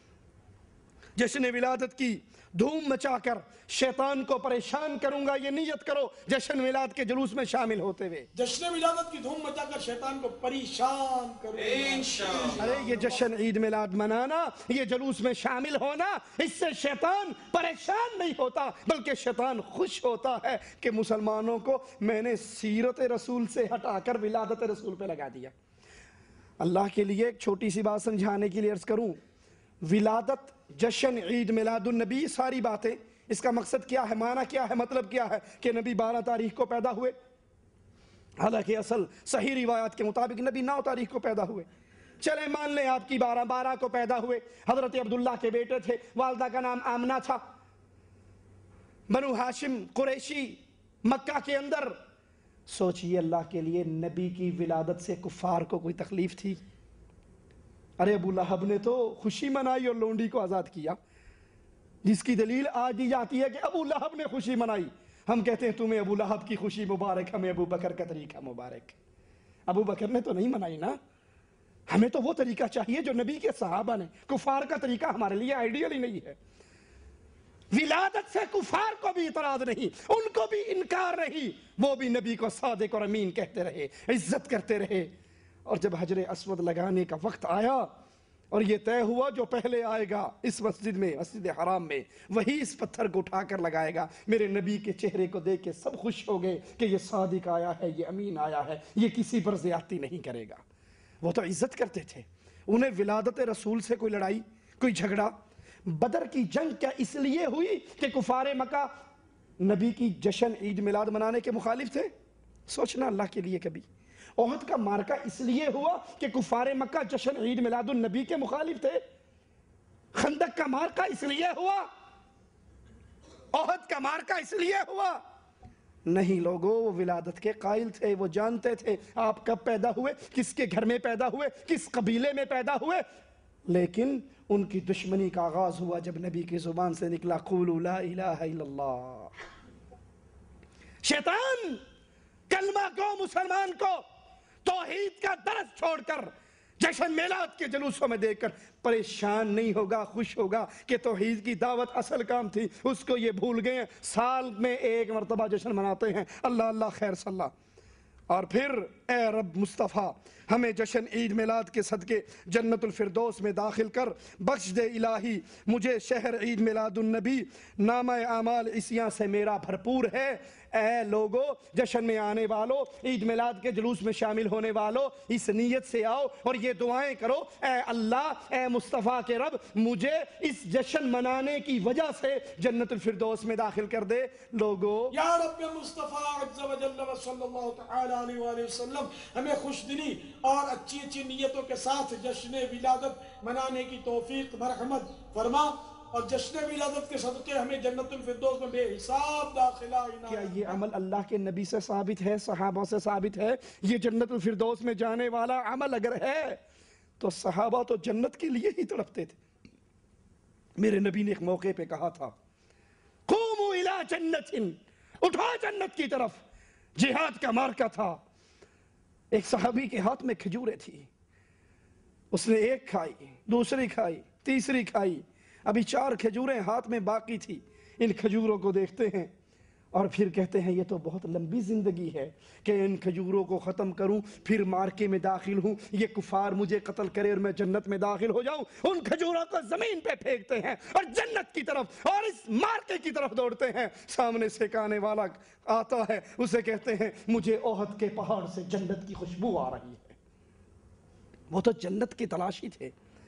Speaker 1: جشن ولادت کی دھوم مچا کر شیطان کو پریشان کروں گا، یہ نیت کرو جشن میلاد کے جلوس میں شامل ہوتے ہوئے۔
Speaker 4: جشن ولادت کی دھوم مچا کر شیطان کو پریشان کرو انشاءاللہ۔
Speaker 1: ارے یہ جشن عید میلاد منانا، یہ جلوس میں شامل ہونا، اس سے شیطان پریشان نہیں ہوتا، بلکہ شیطان خوش ہوتا ہے کہ مسلمانوں کو میں نے سیرت رسول سے ہٹا کر ولادت رسول پہ لگا دیا۔ اللہ کے لیے ایک چھوٹی سی بات سمجھانے کے لیے عرض کروں، ولادت، جشن، عید میلاد النبی، ساری باتیں اس کا مقصد کیا ہے، معنی کیا ہے، مطلب کیا ہے کہ نبی بارہ تاریخ کو پیدا ہوئے، حالانکہ اصل صحیح روایات کے مطابق نبی نو تاریخ کو پیدا ہوئے۔ چلیں مان لیں آپ کی بارہ بارہ کو پیدا ہوئے، حضرت عبداللہ کے بیٹے تھے، والدہ کا نام آمنہ تھا، بنو ہاشم قریشی، مکہ کے اندر۔ سوچئے اللہ کے لیے نبی کی ولادت سے کفار کو کوئی تکلیف تھی؟ ارے ابو لہب نے تو خوشی منائی اور لونڈی کو آزاد کیا، جس کی دلیل آج دی جاتی ہے کہ ابو لہب نے خوشی منائی۔ ہم کہتے ہیں تمہیں ابو لہب کی خوشی مبارک، ہمیں ابو بکر کا طریقہ مبارک۔ ابو بکر نے تو نہیں منائی نا، ہمیں تو وہ طریقہ چاہیے جو نبی کے صحابہ نے۔ کفار کا طریقہ ہمارے لیے آئیڈیل ہی نہیں ہے۔ ولادت سے کفار کو بھی اعتراض نہیں، ان کو بھی انکار نہیں، وہ بھی نبی کو صادق اور امین کہتے رہے، عزت کرتے رہے۔ اور جب حجر اسود لگانے کا وقت آیا اور یہ طے ہوا جو پہلے آئے گا اس مسجد میں، مسجد حرام میں، وہی اس پتھر کو اٹھا کر لگائے گا۔ میرے نبی کے چہرے کو دیکھ کے سب خوش ہو گئے کہ یہ صادق آیا ہے، یہ امین آیا ہے، یہ کسی پر زیادتی نہیں کرے گا۔ وہ تو عزت کرتے تھے، انہیں ولادت رسول سے کوئی لڑائی، کوئی جھگڑا۔ بدر کی جنگ کیا اس لیے ہوئی کہ کفار مکہ نبی کی جشن عید میلاد منانے کے مخالف تھے؟ سوچنا اللہ کے لیے کبھی۔ احد کا مارکا اس لیے ہوا کہ کفار مکہ جشن عید میلاد النبی کے مخالف تھے؟ خندق کا مارکا اس لیے ہوا؟ احد کا مارکا اس لیے ہوا؟ نہیں لوگوں، وہ ولادت کے قائل تھے، وہ جانتے تھے آپ کب پیدا ہوئے، کس کے گھر میں پیدا ہوئے، کس قبیلے میں پیدا ہوئے۔ لیکن ان کی دشمنی کا آغاز ہوا جب نبی کی زبان سے نکلا قولوا لا الہ الا اللہ۔ شیطان کلمہ کو، مسلمان کو توحید کا درس چھوڑ کر جشن میلاد کے جلوسوں میں دیکھ کر پریشان نہیں ہوگا، خوش ہوگا کہ توحید کی دعوت اصل کام تھی، اس کو یہ بھول گئے ہیں، سال میں ایک مرتبہ جشن مناتے ہیں۔ اللہ اللہ خیر صلی اللہ۔ اور پھر اے رب مصطفیٰ ہمیں جشن عید میلاد کے صدقے جنت الفردوس میں داخل کر بخش دے الہی، مجھے شہر عید میلاد النبی نامہ اعمال عصیاں سے میرا بھرپور ہے۔ اے لوگو، جشن میں آنے والو، عید میلاد کے جلوس میں شامل ہونے والو، اس نیت سے آؤ اور یہ دعائیں کرو، اے اللہ، اے مصطفیٰ کے رب، مجھے اس جشن منانے کی وجہ سے جنت الفردوس میں داخل کر دے۔ لوگو
Speaker 4: یا رب مصطفیٰ عز و جل و صلی اللہ تعالی علیہ وآلہ وسلم ہمیں خوش دلی اور اچھی اچھی نیتوں کے ساتھ جشن ولادت منانے کی توفیق مرحمت فرما، اور جشن ولادت کے صدقے ہمیں جنت الفردوس میں بے حساب داخلہ عنایت۔
Speaker 1: کیا یہ عمل اللہ کے نبی سے ثابت ہے، صحابہ سے ثابت ہے؟ یہ جنت الفردوس میں جانے والا عمل اگر ہے تو صحابہ تو جنت کے لیے ہی تڑپتے تھے۔ میرے نبی نے ایک موقع پہ کہا تھا قوموا الی جنت، اٹھا جنت کی طرف۔ جہاد کا مارکا تھا، ایک صحابی کے ہاتھ میں کھجوریں تھی، اس نے ایک کھائی، دوسری کھائی، تیسری کھائی، ابھی چار کھجوریں ہاتھ میں باقی تھی۔ ان کھجوروں کو دیکھتے ہیں اور پھر کہتے ہیں یہ تو بہت لمبی زندگی ہے کہ ان کھجوروں کو ختم کروں، پھر مارکے میں داخل ہوں، یہ کفار مجھے قتل کرے اور میں جنت میں داخل ہو جاؤں۔ ان کھجوروں کو زمین پہ پھینکتے ہیں اور جنت کی طرف اور اس مارکے کی طرف دوڑتے ہیں۔ سامنے سے ایک آنے والا آتا ہے، اسے کہتے ہیں مجھے احد کے پہاڑ سے جنت کی خوشبو آ رہی ہے۔ وہ تو جنت کی تلاشی تھے۔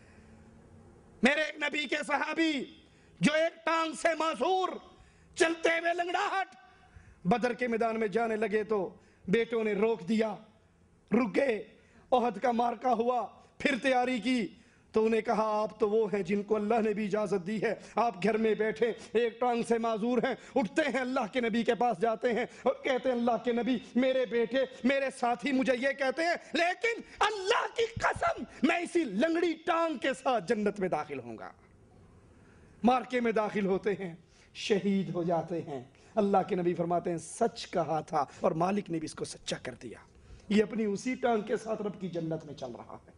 Speaker 1: میرے ایک نبی کے صحابی جو ایک ٹانگ سے معذور، چلتے ہوئے لنگڑاہٹ، بدر کے میدان میں جانے لگے تو بیٹوں نے روک دیا، رک گئے۔ احد کا مارکا ہوا، پھر تیاری کی تو انہیں کہا آپ تو وہ ہیں جن کو اللہ نے بھی اجازت دی ہے، آپ گھر میں بیٹھے ایک ٹانگ سے معذور ہیں۔ اٹھتے ہیں اللہ کے نبی کے پاس جاتے ہیں اور کہتے ہیں اللہ کے نبی میرے بیٹے میرے ساتھی مجھے یہ کہتے ہیں، لیکن اللہ کی قسم میں اسی لنگڑی ٹانگ کے ساتھ جنت میں داخل ہوں گا۔ مارکے میں داخل ہوتے ہیں، شہید ہو جاتے ہیں۔ اللہ کے نبی فرماتے ہیں سچ کہا تھا، اور مالک نے بھی اس کو سچا کر دیا، یہ اپنی اسی ٹانگ کے ساتھ رب کی جنت میں چل رہا ہے۔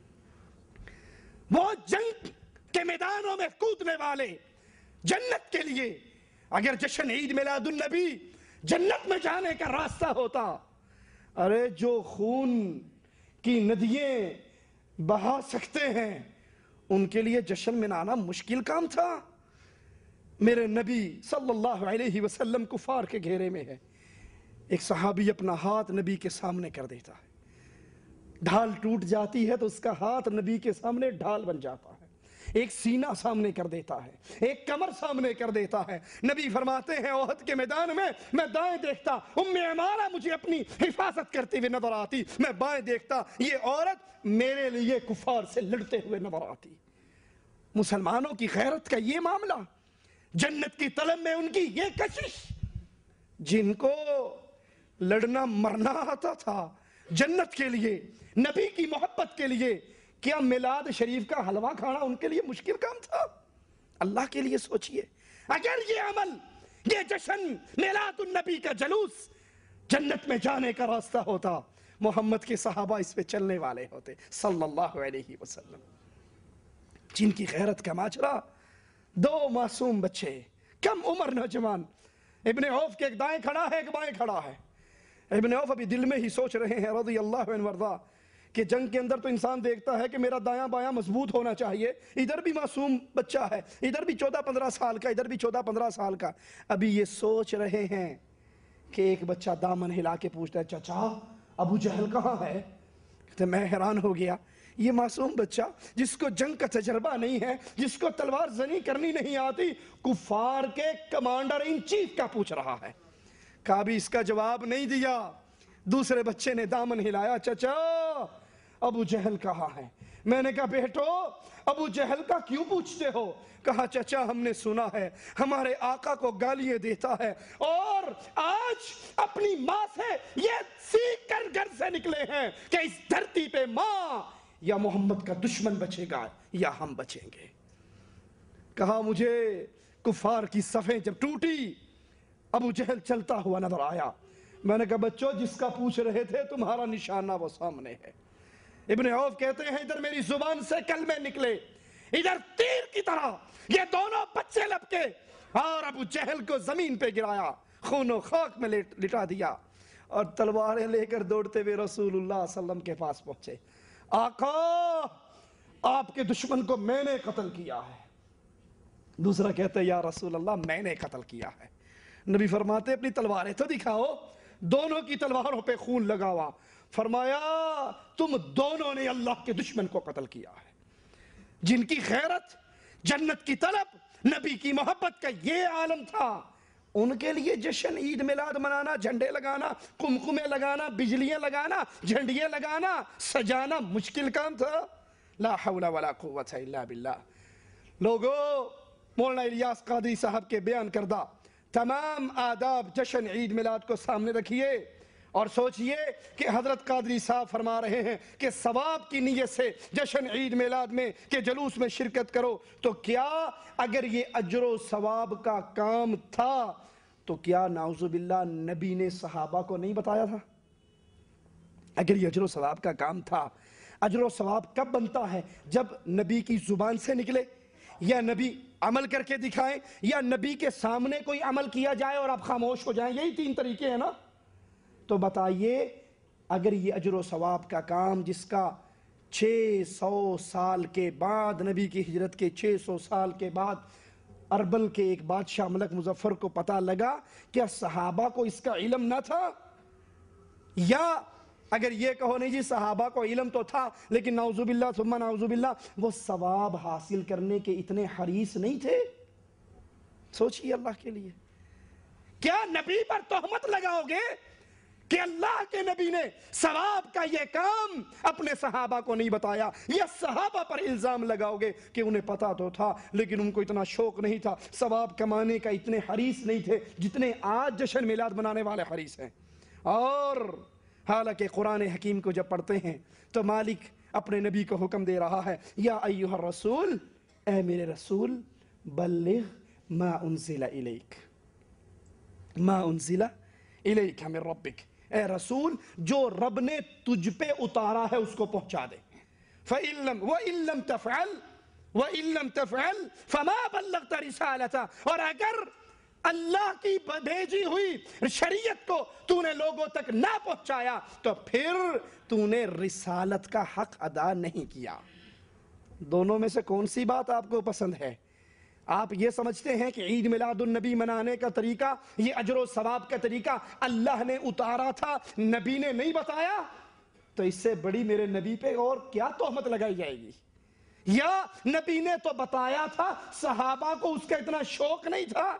Speaker 1: وہ جنگ کے میدانوں میں کودنے والے جنت کے لیے اگر جشن عید میلاد النبی جنت میں جانے کا راستہ ہوتا، ارے جو خون کی ندییں بہا سکتے ہیں ان کے لیے جشن منانا مشکل کام تھا۔ میرے نبی صلی اللہ علیہ وسلم کفار کے گھیرے میں ہے، ایک صحابی اپنا ہاتھ نبی کے سامنے کر دیتا ہے، ڈھال ٹوٹ جاتی ہے تو اس کا ہاتھ نبی کے سامنے ڈھال بن جاتا ہے، ایک سینہ سامنے کر دیتا ہے، ایک کمر سامنے کر دیتا ہے۔ نبی فرماتے ہیں احد کے میدان میں میں دائیں دیکھتا، ام عمارہ مجھے اپنی حفاظت کرتے ہوئے نظر آتی، میں بائیں دیکھتا، یہ عورت میرے لیے کفار سے لڑتے ہوئے نظر آتی۔ مسلمانوں کی غیرت کا یہ معاملہ، جنت کی طلب میں ان کی یہ کشش، جن کو لڑنا مرنا آتا تھا جنت کے لیے، نبی کی محبت کے لیے، کیا میلاد شریف کا حلوہ کھانا ان کے لیے مشکل کام تھا؟ اللہ کے لیے سوچئے، اگر یہ عمل، یہ جشن میلاد النبی کا جلوس جنت میں جانے کا راستہ ہوتا، محمد کے صحابہ اس پہ چلنے والے ہوتے صلی اللہ علیہ وسلم، جن کی غیرت کا ماجرا۔ دو معصوم بچے، کم عمر نوجوان، ابن عوف کے ایک دائیں کھڑا ہے ایک بائیں کھڑا ہے۔ ابن عوف ابھی دل میں ہی سوچ رہے ہیں رضی اللہ عنہ وارضا،
Speaker 7: کہ جنگ کے اندر تو انسان دیکھتا ہے کہ میرا دایاں بایاں مضبوط ہونا چاہیے، ادھر بھی معصوم بچہ ہے، ادھر بھی چودہ پندرہ سال کا، ادھر بھی چودہ پندرہ سال کا، ابھی یہ سوچ رہے ہیں کہ ایک بچہ دامن ہلا کے پوچھتا ہے چچا ابو جہل کہاں ہے؟ تو میں حیران ہو گیا، یہ معصوم بچہ جس کو جنگ کا تجربہ نہیں ہے، جس کو تلوار زنی کرنی نہیں آتی، کفار کے کمانڈر ان چیف کا پوچھ رہا ہے۔ کبھی اس کا جواب نہیں دیا، دوسرے بچے نے دامن ہلایا، چچا ابو جہل کہاں ہے؟ میں نے کہا بیٹو ابو جہل کا کیوں پوچھتے ہو؟ کہا چچا ہم نے سنا ہے ہمارے آقا کو گالیاں دیتا ہے اور آج اپنی ماں سے یہ سیکھ کر گھر سے نکلے ہیں کہ اس دھرتی پہ ماں یا محمد کا دشمن بچے گا یا ہم بچیں گے۔ کہا مجھے کفار کی صفیں جب ٹوٹی ابو جہل چلتا ہوا نظر آیا، میں نے کہا بچوں جس کا پوچھ رہے تھے تمہارا نشانہ وہ سامنے ہے۔ ابن عوف کہتے ہیں ادھر میری زبان سے کلمے نکلے، ادھر تیر کی طرح یہ دونوں بچے لپکے اور ابو جہل کو زمین پہ گرایا، خون و خاک میں لٹا دیا اور تلواریں لے کر دوڑتے ہوئے رسول اللہ صلی اللہ علیہ وسلم کے پاس پہنچے۔ آقا آپ کے دشمن کو میں نے قتل کیا ہے۔ دوسرا کہتا ہے یا رسول اللہ میں نے قتل کیا ہے۔ نبی فرماتے اپنی تلواریں تو دکھاؤ، دونوں کی تلواروں پہ خون لگا ہوا۔ فرمایا تم دونوں نے اللہ کے دشمن کو قتل کیا ہے۔ جن کی غیرت، جنت کی طلب، نبی کی محبت کا یہ عالم تھا، ان کے لیے جشن عید میلاد منانا، جھنڈے لگانا، قمقمے لگانا، بجلیاں لگانا، جھنڈیاں لگانا، سجانا مشکل کام تھا؟ لا حول ولا قوت الا باللہ۔ لوگو مولانا الیاس قادری صاحب کے بیان کردہ تمام آداب جشن عید میلاد کو سامنے رکھیے اور سوچئے کہ حضرت قادری صاحب فرما رہے ہیں کہ ثواب کی نیت سے جشن عید میلاد میں کہ جلوس میں شرکت کرو، تو کیا اگر یہ اجر و ثواب کا کام تھا تو کیا نعوذ باللہ نبی نے صحابہ کو نہیں بتایا تھا؟ اگر یہ اجر و ثواب کا کام تھا، اجر و ثواب کب بنتا ہے؟ جب نبی کی زبان سے نکلے، یا نبی عمل کر کے دکھائیں، یا نبی کے سامنے کوئی عمل کیا جائے اور آپ خاموش ہو جائیں، یہی تین طریقے ہیں نا؟ تو بتائیے اگر یہ اجر و ثواب کا کام جس کا چھ سو سال کے بعد، نبی کی ہجرت کے چھ سو سال کے بعد اربل کے ایک بادشاہ ملک مظفر کو پتہ لگا، کیا صحابہ کو اس کا علم نہ تھا؟ یا اگر یہ کہو نہیں جی صحابہ کو علم تو تھا لیکن نعوذ باللہ ثم نعوذ باللہ وہ ثواب حاصل کرنے کے اتنے حریص نہیں تھے؟ سوچئے اللہ کے لیے، کیا نبی پر تہمت لگاؤ گے کہ اللہ کے نبی نے ثواب کا یہ کام اپنے صحابہ کو نہیں بتایا، یا صحابہ پر الزام لگاؤ گے کہ انہیں پتا تو تھا لیکن ان کو اتنا شوق نہیں تھا، ثواب کمانے کا اتنے حریص نہیں تھے جتنے آج جشن میلاد منانے والے حریص ہیں؟ اور حالانکہ قرآن حکیم کو جب پڑھتے ہیں تو مالک اپنے نبی کو حکم دے رہا ہے، یا ایھا الرسول، اے میرے رسول، بلغ ما انزل الیک، ما انزل الیک من ربک، اے رسول جو رب نے تجھ پہ اتارا ہے اس کو پہنچا دے۔ فَإِن لَمْ وَإِن لَمْ تَفْعَلْ وَإِن لَمْ تَفْعَلْ فَمَا بَلَّغْتَ رِسَالَتَهُ، اور اگر اللہ کی بھیجی ہوئی شریعت کو تو نے لوگوں تک نہ پہنچایا تو پھر تو نے رسالت کا حق ادا نہیں کیا۔ دونوں میں سے کون سی بات آپ کو پسند ہے؟ آپ یہ سمجھتے ہیں کہ عید میلاد النبی منانے کا طریقہ، یہ اجر و ثواب کا طریقہ اللہ نے اتارا تھا، نبی نے نہیں بتایا؟ تو اس سے بڑی میرے نبی پہ اور کیا تہمت لگائی جائے گی؟ یا نبی نے تو بتایا تھا، صحابہ کو اس کا اتنا شوق نہیں تھا؟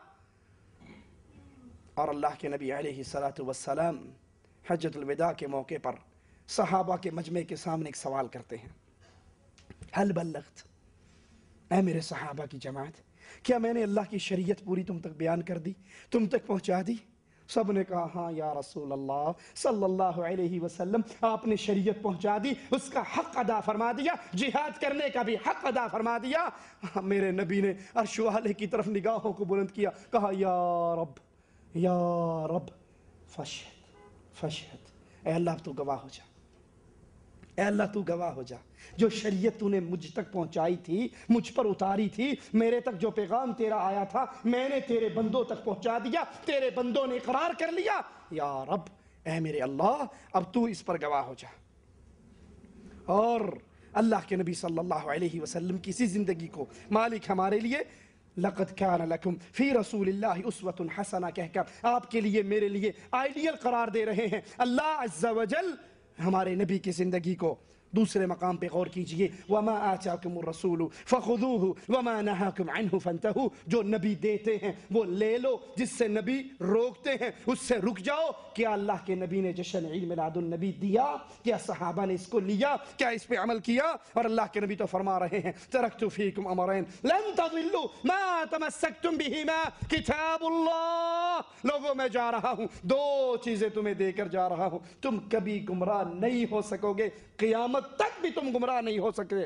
Speaker 7: اور اللہ کے نبی علیہ الصلوۃ والسلام حجۃ الوداع کے موقع پر صحابہ کے مجمع کے سامنے ایک سوال کرتے ہیں، حل بلغت، اے میرے صحابہ کی جماعت، کیا میں نے اللہ کی شریعت پوری تم تک بیان کر دی، تم تک پہنچا دی؟ سب نے کہا ہاں یا رسول اللہ صلی اللہ علیہ وسلم، آپ نے شریعت پہنچا دی، اس کا حق ادا فرما دیا، جہاد کرنے کا بھی حق ادا فرما دیا۔ میرے نبی نے عرش والے کی طرف نگاہوں کو بلند کیا، کہا یا رب یا رب فشہد فشہد، اے اللہ تو گواہ ہو جا، اے اللہ تو گواہ ہو جا، جو شریعت تو نے مجھ تک پہنچائی تھی، مجھ پر اتاری تھی، میرے تک جو پیغام تیرا آیا تھا میں نے تیرے بندوں تک پہنچا دیا، تیرے بندوں نے اقرار کر لیا، یا رب اے میرے اللہ اب تو اس پر گواہ ہو جا۔ اور اللہ کے نبی صلی اللہ علیہ وسلم کی اسی زندگی کو مالک ہمارے لیے لقد كان لكم في رسول الله اسوة حسنہ کہہ کر آپ کے لیے میرے لیے آئیڈیل قرار دے رہے ہیں اللہ عز و جل ہمارے نبی کی زندگی کو. دوسرے مقام پہ غور کیجئے وما آتاکم الرسول فخذوه وما نهاکم عنه فانتهوا. جو نبی دیتے ہیں وہ لے لو، جس سے نبی روکتے ہیں اس سے رک جاؤ. کیا اللہ کے نبی نے جشن عید میلاد النبی دیا؟ کیا صحابہ نے اس کو لیا؟ کیا اس پہ عمل کیا؟ اور اللہ کے نبی تو فرما رہے ہیں ترکت فیکم امرین لن تضلوا ما تمسکتم بہما کتاب اللہ. لوگوں میں جا رہا ہوں، دو چیزیں تمہیں دے کر جا رہا ہوں، تم کبھی گمراہ نہیں ہو سکو گے، قیامت تک بھی تم گمراہ نہیں ہو سکتے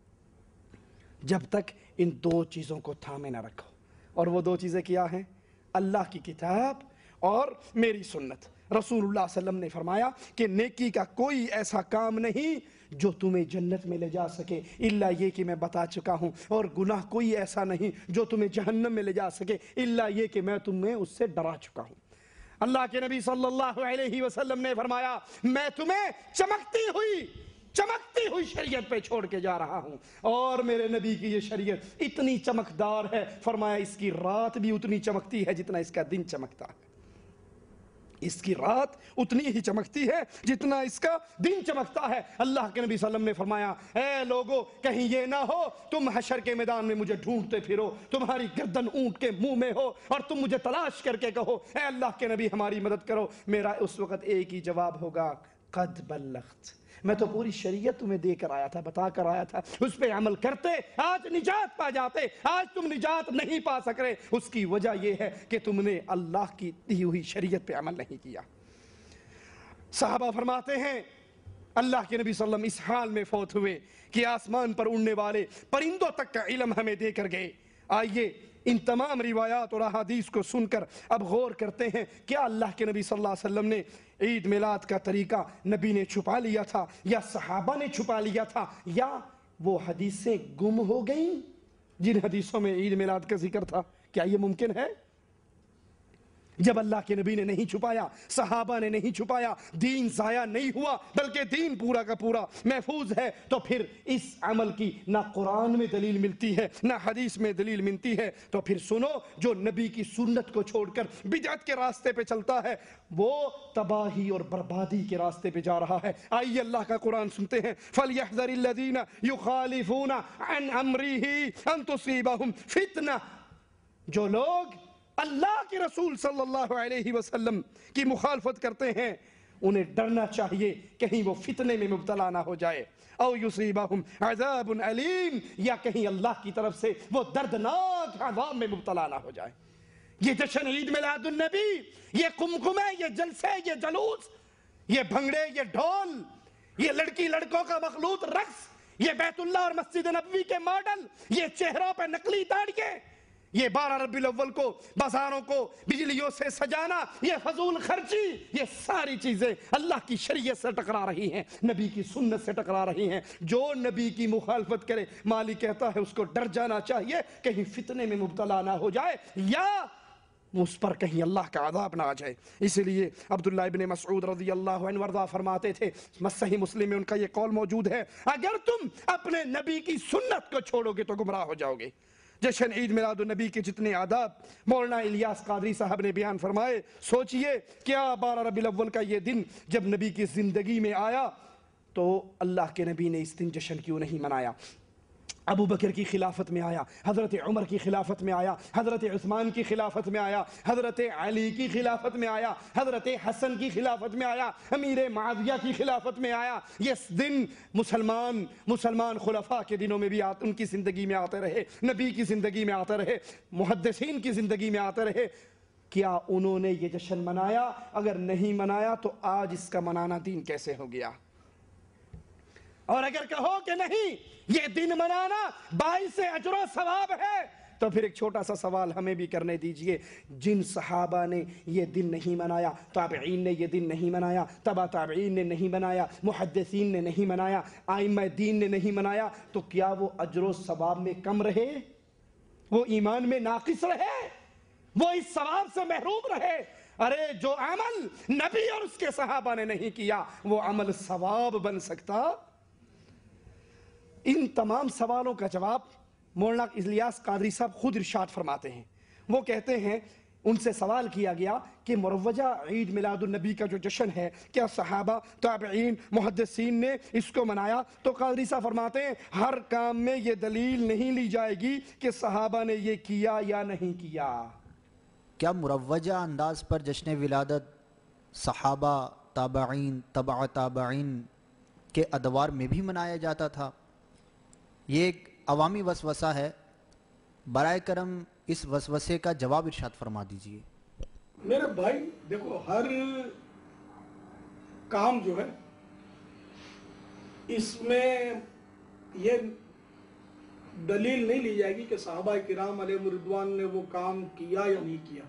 Speaker 7: جب تک ان دو چیزوں کو تھامے نہ رکھو. اور وہ دو چیزیں کیا ہیں؟ اللہ کی کتاب اور میری سنت. رسول اللہ صلی اللہ علیہ وسلم نے فرمایا کہ نیکی کا کوئی ایسا کام نہیں جو تمہیں جنت میں لے جا سکے الا یہ کہ میں بتا چکا ہوں، اور گناہ کوئی ایسا نہیں جو تمہیں جہنم میں لے جا سکے الا یہ کہ میں تمہیں اس سے ڈرا چکا ہوں. اللہ کے نبی صلی اللہ علیہ وسلم نے فرمایا میں تمہیں چمکتی ہوئی چمکتی ہوئی شریعت پہ چھوڑ کے جا رہا ہوں، اور میرے نبی کی یہ شریعت اتنی چمکدار ہے، فرمایا اس کی رات بھی اتنی چمکتی ہے جتنا اس کا دن چمکتا ہے. اس کی رات اتنی ہی چمکتی ہے جتنا اس کا دن چمکتا ہے. اللہ کے نبی صلی اللہ علیہ وسلم نے فرمایا اے لوگو کہیں یہ نہ ہو تم حشر کے میدان میں مجھے ڈھونڈتے پھرو، تمہاری گردن اونٹ کے منہ میں ہو اور تم مجھے تلاش کر کے کہو اے اللہ کے نبی ہماری مدد کرو. میرا اس وقت ایک ہی جواب ہوگا قد بلغت. میں تو پوری شریعت تمہیں دے کر آیا تھا، بتا کر آیا تھا، اس پہ عمل کرتے آج نجات پا جاتے. آج تم نجات نہیں پا سک رہے، اس کی وجہ یہ ہے کہ تم نے اللہ کی دی ہوئی شریعت پہ عمل نہیں کیا. صحابہ فرماتے ہیں اللہ کے نبی صلی اللہ علیہ وسلم اس حال میں فوت ہوئے کہ آسمان پر اڑنے والے پرندوں تک کا علم ہمیں دے کر گئے. آئیے ان تمام روایات اور احادیث کو سن کر اب غور کرتے ہیں کیا اللہ کے نبی صلی اللہ علیہ وسلم نے عید میلاد کا طریقہ نبی نے چھپا لیا تھا یا صحابہ نے چھپا لیا تھا، یا وہ حدیثیں گم ہو گئیں جن حدیثوں میں عید میلاد کا ذکر تھا؟ کیا یہ ممکن ہے؟ جب اللہ کے نبی نے نہیں چھپایا، صحابہ نے نہیں چھپایا، دین ضائع نہیں ہوا بلکہ دین پورا کا پورا محفوظ ہے، تو پھر اس عمل کی نہ قرآن میں دلیل ملتی ہے نہ حدیث میں دلیل ملتی ہے. تو پھر سنو جو نبی کی سنت کو چھوڑ کر بدعت کے راستے پہ چلتا ہے وہ تباہی اور بربادی کے راستے پہ جا رہا ہے. آئیے اللہ کا قرآن سنتے ہیں فَلْيَحْذَرِ الَّذِينَ يُخَالِفُونَ عَنْ أَمْرِهِ أَن تُصِيبَهُمْ فِتْنَةٌ. جو لوگ اللہ کے رسول صلی اللہ علیہ وسلم کی مخالفت کرتے ہیں انہیں ڈرنا چاہیے کہیں وہ فتنے میں مبتلا نہ ہو جائے. او یصیبہم عذاب علیم، یا کہیں اللہ کی طرف سے وہ دردناک عذاب میں مبتلا نہ ہو جائے. یہ جشن عید میلاد النبی، یہ قمقمے، یہ جلسے، یہ جلوس، یہ بھنگڑے، یہ ڈھول، یہ لڑکی لڑکوں کا مخلوط رقص، یہ بیت اللہ اور مسجد نبوی کے ماڈل، یہ چہروں پہ نقلی داڑھیاں، یہ بارہ ربیع الاول کو بازاروں کو بجلیوں سے سجانا، یہ فضول خرچی، یہ ساری چیزیں اللہ کی شریعت سے ٹکرا رہی ہیں، نبی کی سنت سے ٹکرا رہی ہیں. جو نبی کی مخالفت کرے مالک کہتا ہے اس کو ڈر جانا چاہیے کہیں فتنے میں مبتلا نہ ہو جائے یا اس پر کہیں اللہ کا عذاب نہ آ جائے. اسی لیے عبداللہ ابن مسعود رضی اللہ عنہ وارضہ فرماتے تھے، صحیح مسلم میں ان کا یہ قول موجود ہے، اگر تم اپنے نبی کی سنت کو چھوڑو گے تو گمراہ ہو جاؤ گے. جشن عید میلاد النبی کے جتنے آداب مولانا الیاس قادری صاحب نے بیان فرمائے، سوچئے کیا بارہ ربیع الاول کا یہ دن جب نبی کی زندگی میں آیا تو اللہ کے نبی نے اس دن جشن کیوں نہیں منایا؟ ابو بکر کی خلافت میں آیا، حضرت عمر کی خلافت میں آیا، حضرت عثمان کی خلافت میں آیا، حضرت علی کی خلافت میں آیا، حضرت حسن کی خلافت میں آیا، امیر معاویہ کی خلافت میں آیا. یہ دن مسلمان مسلمان خلفاء کے دنوں میں بھی آتے، ان کی زندگی میں آتے رہے، نبی کی زندگی میں آتے رہے، محدثین کی زندگی میں آتے رہے. کیا انہوں نے یہ جشن منایا؟ اگر نہیں منایا تو آج اس کا منانا دین کیسے ہو گیا؟ اور اگر کہو کہ نہیں یہ دن منانا باعث اجر و ثواب ہے تو پھر ایک چھوٹا سا سوال ہمیں بھی کرنے دیجئے. جن صحابہ نے یہ دن نہیں منایا، تابعین نے یہ دن نہیں منایا، تبع تابعین نے نہیں منایا، محدثین نے نہیں منایا، ائمہ دین نے نہیں منایا، تو کیا وہ اجر و ثواب میں کم رہے؟ وہ ایمان میں ناقص رہے؟ وہ اس ثواب سے محروم رہے؟ ارے جو عمل نبی اور اس کے صحابہ نے نہیں کیا وہ عمل ثواب بن سکتا؟ ان تمام سوالوں کا جواب مولانا الیاس قادری صاحب خود ارشاد فرماتے ہیں. وہ کہتے ہیں ان سے سوال کیا گیا کہ مروجہ عید میلاد النبی کا جو جشن ہے کیا صحابہ تابعین محدثین نے اس کو منایا؟ تو قادری صاحب فرماتے ہیں ہر کام میں یہ دلیل نہیں لی جائے گی کہ صحابہ نے یہ کیا یا نہیں کیا.
Speaker 8: کیا مروجہ انداز پر جشن ولادت صحابہ تابعین تبع تابعین کے ادوار میں بھی منایا جاتا تھا؟ یہ ایک عوامی وسوسہ ہے، برائے کرم اس وسوسے کا جواب ارشاد فرما دیجئے.
Speaker 4: میرے بھائی دیکھو، ہر کام جو ہے اس میں یہ دلیل نہیں لی جائے گی کہ صحابہ کرام علیہ رضوان نے وہ کام کیا یا نہیں کیا.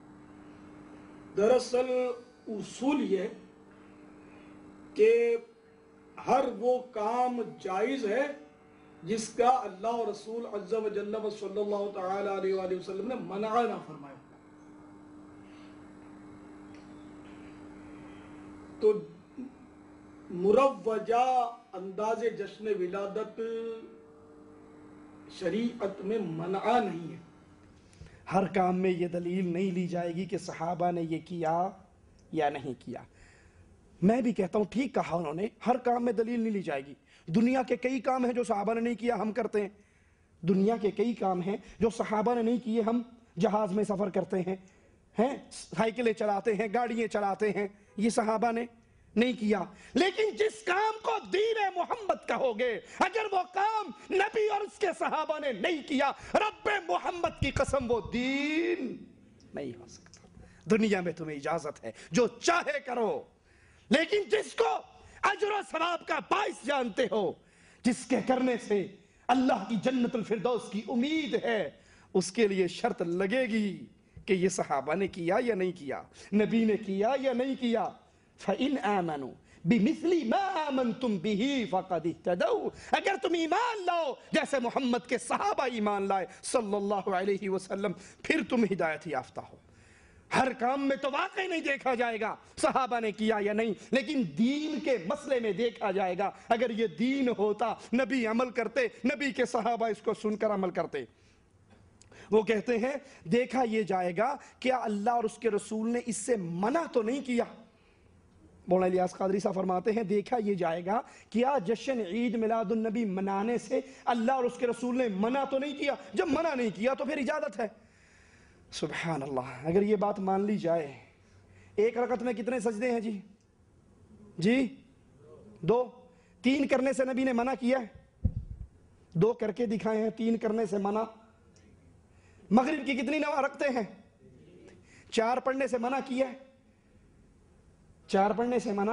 Speaker 4: دراصل اصول یہ کہ ہر وہ کام جائز ہے جس کا اللہ و رسول عز و جل و صلی اللہ تعالی علیہ وآلہ وسلم نے منع نہ فرمایا. تو مروجہ انداز جشن ولادت شریعت میں منع نہیں ہے.
Speaker 7: ہر کام میں یہ دلیل نہیں لی جائے گی کہ صحابہ نے یہ کیا یا نہیں کیا. میں بھی کہتا ہوں ٹھیک کہا انہوں نے، ہر کام میں دلیل نہیں لی جائے گی. دنیا کے کئی کام ہیں جو صحابہ نے نہیں کیا ہم کرتے ہیں. دنیا کے کئی کام ہیں جو صحابہ نے نہیں کیے ہم جہاز میں سفر کرتے ہیں، ہیں سائیکلیں چلاتے ہیں، گاڑیاں چلاتے ہیں، یہ صحابہ نے نہیں کیا. لیکن جس کام کو دین محمد کہو گے، اگر وہ کام نبی اور اس کے صحابہ نے نہیں کیا، رب محمد کی قسم وہ دین نہیں ہو سکتا. دنیا میں تمہیں اجازت ہے جو چاہے کرو، لیکن جس کو اجر و ثواب کا باعث جانتے ہو، جس کے کرنے سے اللہ کی جنت الفردوس کی امید ہے، اس کے لیے شرط لگے گی کہ یہ صحابہ نے کیا یا نہیں کیا، نبی نے کیا یا نہیں کیا. فَإِنْ آمَنُوا بِمِثْلِ مَا آمَنْتُمْ بِهِ فَقَدْ اهْتَدَوْا. اگر تم ایمان لاؤ جیسے محمد کے صحابہ ایمان لائے صلی اللہ علیہ وسلم، پھر تم ہدایت یافتہ ہو. ہر کام میں تو واقعی نہیں دیکھا جائے گا صحابہ نے کیا یا نہیں، لیکن دین کے مسئلے میں دیکھا جائے گا. اگر یہ دین ہوتا، نبی عمل کرتے، نبی کے صحابہ اس کو سن کر عمل کرتے. وہ کہتے ہیں دیکھا یہ جائے گا کیا اللہ اور اس کے رسول نے اس سے منع تو نہیں کیا. مولانا الیاس قادری صاحب فرماتے ہیں دیکھا یہ جائے گا کیا جشن عید میلاد النبی منانے سے اللہ اور اس کے رسول نے منع تو نہیں کیا. جب منع نہیں کیا تو پھر اجازت ہے. سبحان اللہ. اگر یہ بات مان لی جائے، ایک رکعت میں کتنے سجدے ہیں جی؟ جی دو. تین کرنے سے نبی نے منع کیا ہے؟ دو کر کے دکھائے ہیں، تین کرنے سے منع. مغرب کی کتنی نماز رکھتے ہیں؟ چار پڑھنے سے منع کیا ہے، چار پڑھنے سے منع.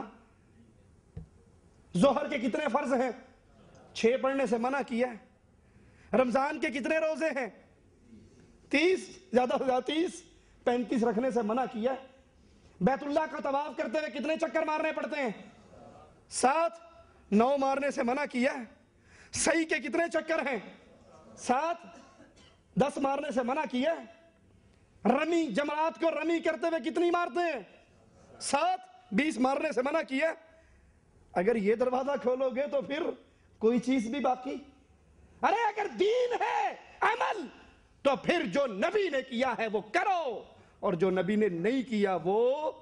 Speaker 7: ظہر کے کتنے فرض ہیں؟ چھ پڑھنے سے منع کیا ہے. رمضان کے کتنے روزے ہیں؟ تیس، زیادہ سے زیادہ تیس، پینتیس رکھنے سے منع کیا ہے. بیت اللہ کا طواف کرتے ہوئے کتنے چکر مارنے پڑتے ہیں؟ سات. نو مارنے سے منع کیا ہے. صحیح کے کتنے چکر ہیں؟ سات. دس مارنے سے منع کیا ہے. رمی جمرات کو رمی کرتے ہوئے کتنی مارتے ہیں؟ سات. بیس مارنے سے منع کیا. اگر یہ دروازہ کھولو گے تو پھر کوئی چیز بھی باقی. ارے اگر دین ہے عمل تو پھر جو نبی نے کیا ہے وہ کرو، اور جو نبی نے نہیں کیا وہ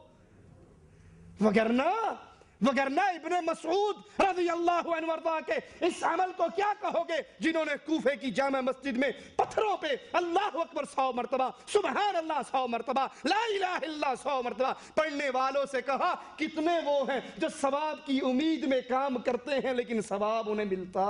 Speaker 7: وگرنہ وگرنہ ابن مسعود رضی اللہ عنہ وارضا کے اس عمل کو کیا کہو گے جنہوں نے کوفے کی جامع مسجد میں پتھروں پہ اللہ اکبر سو مرتبہ، سبحان اللہ سو مرتبہ، لا الہ الا اللہ سو مرتبہ پڑھنے والوں سے کہا کتنے وہ ہیں جو ثواب کی امید میں کام کرتے ہیں لیکن ثواب انہیں ملتا؟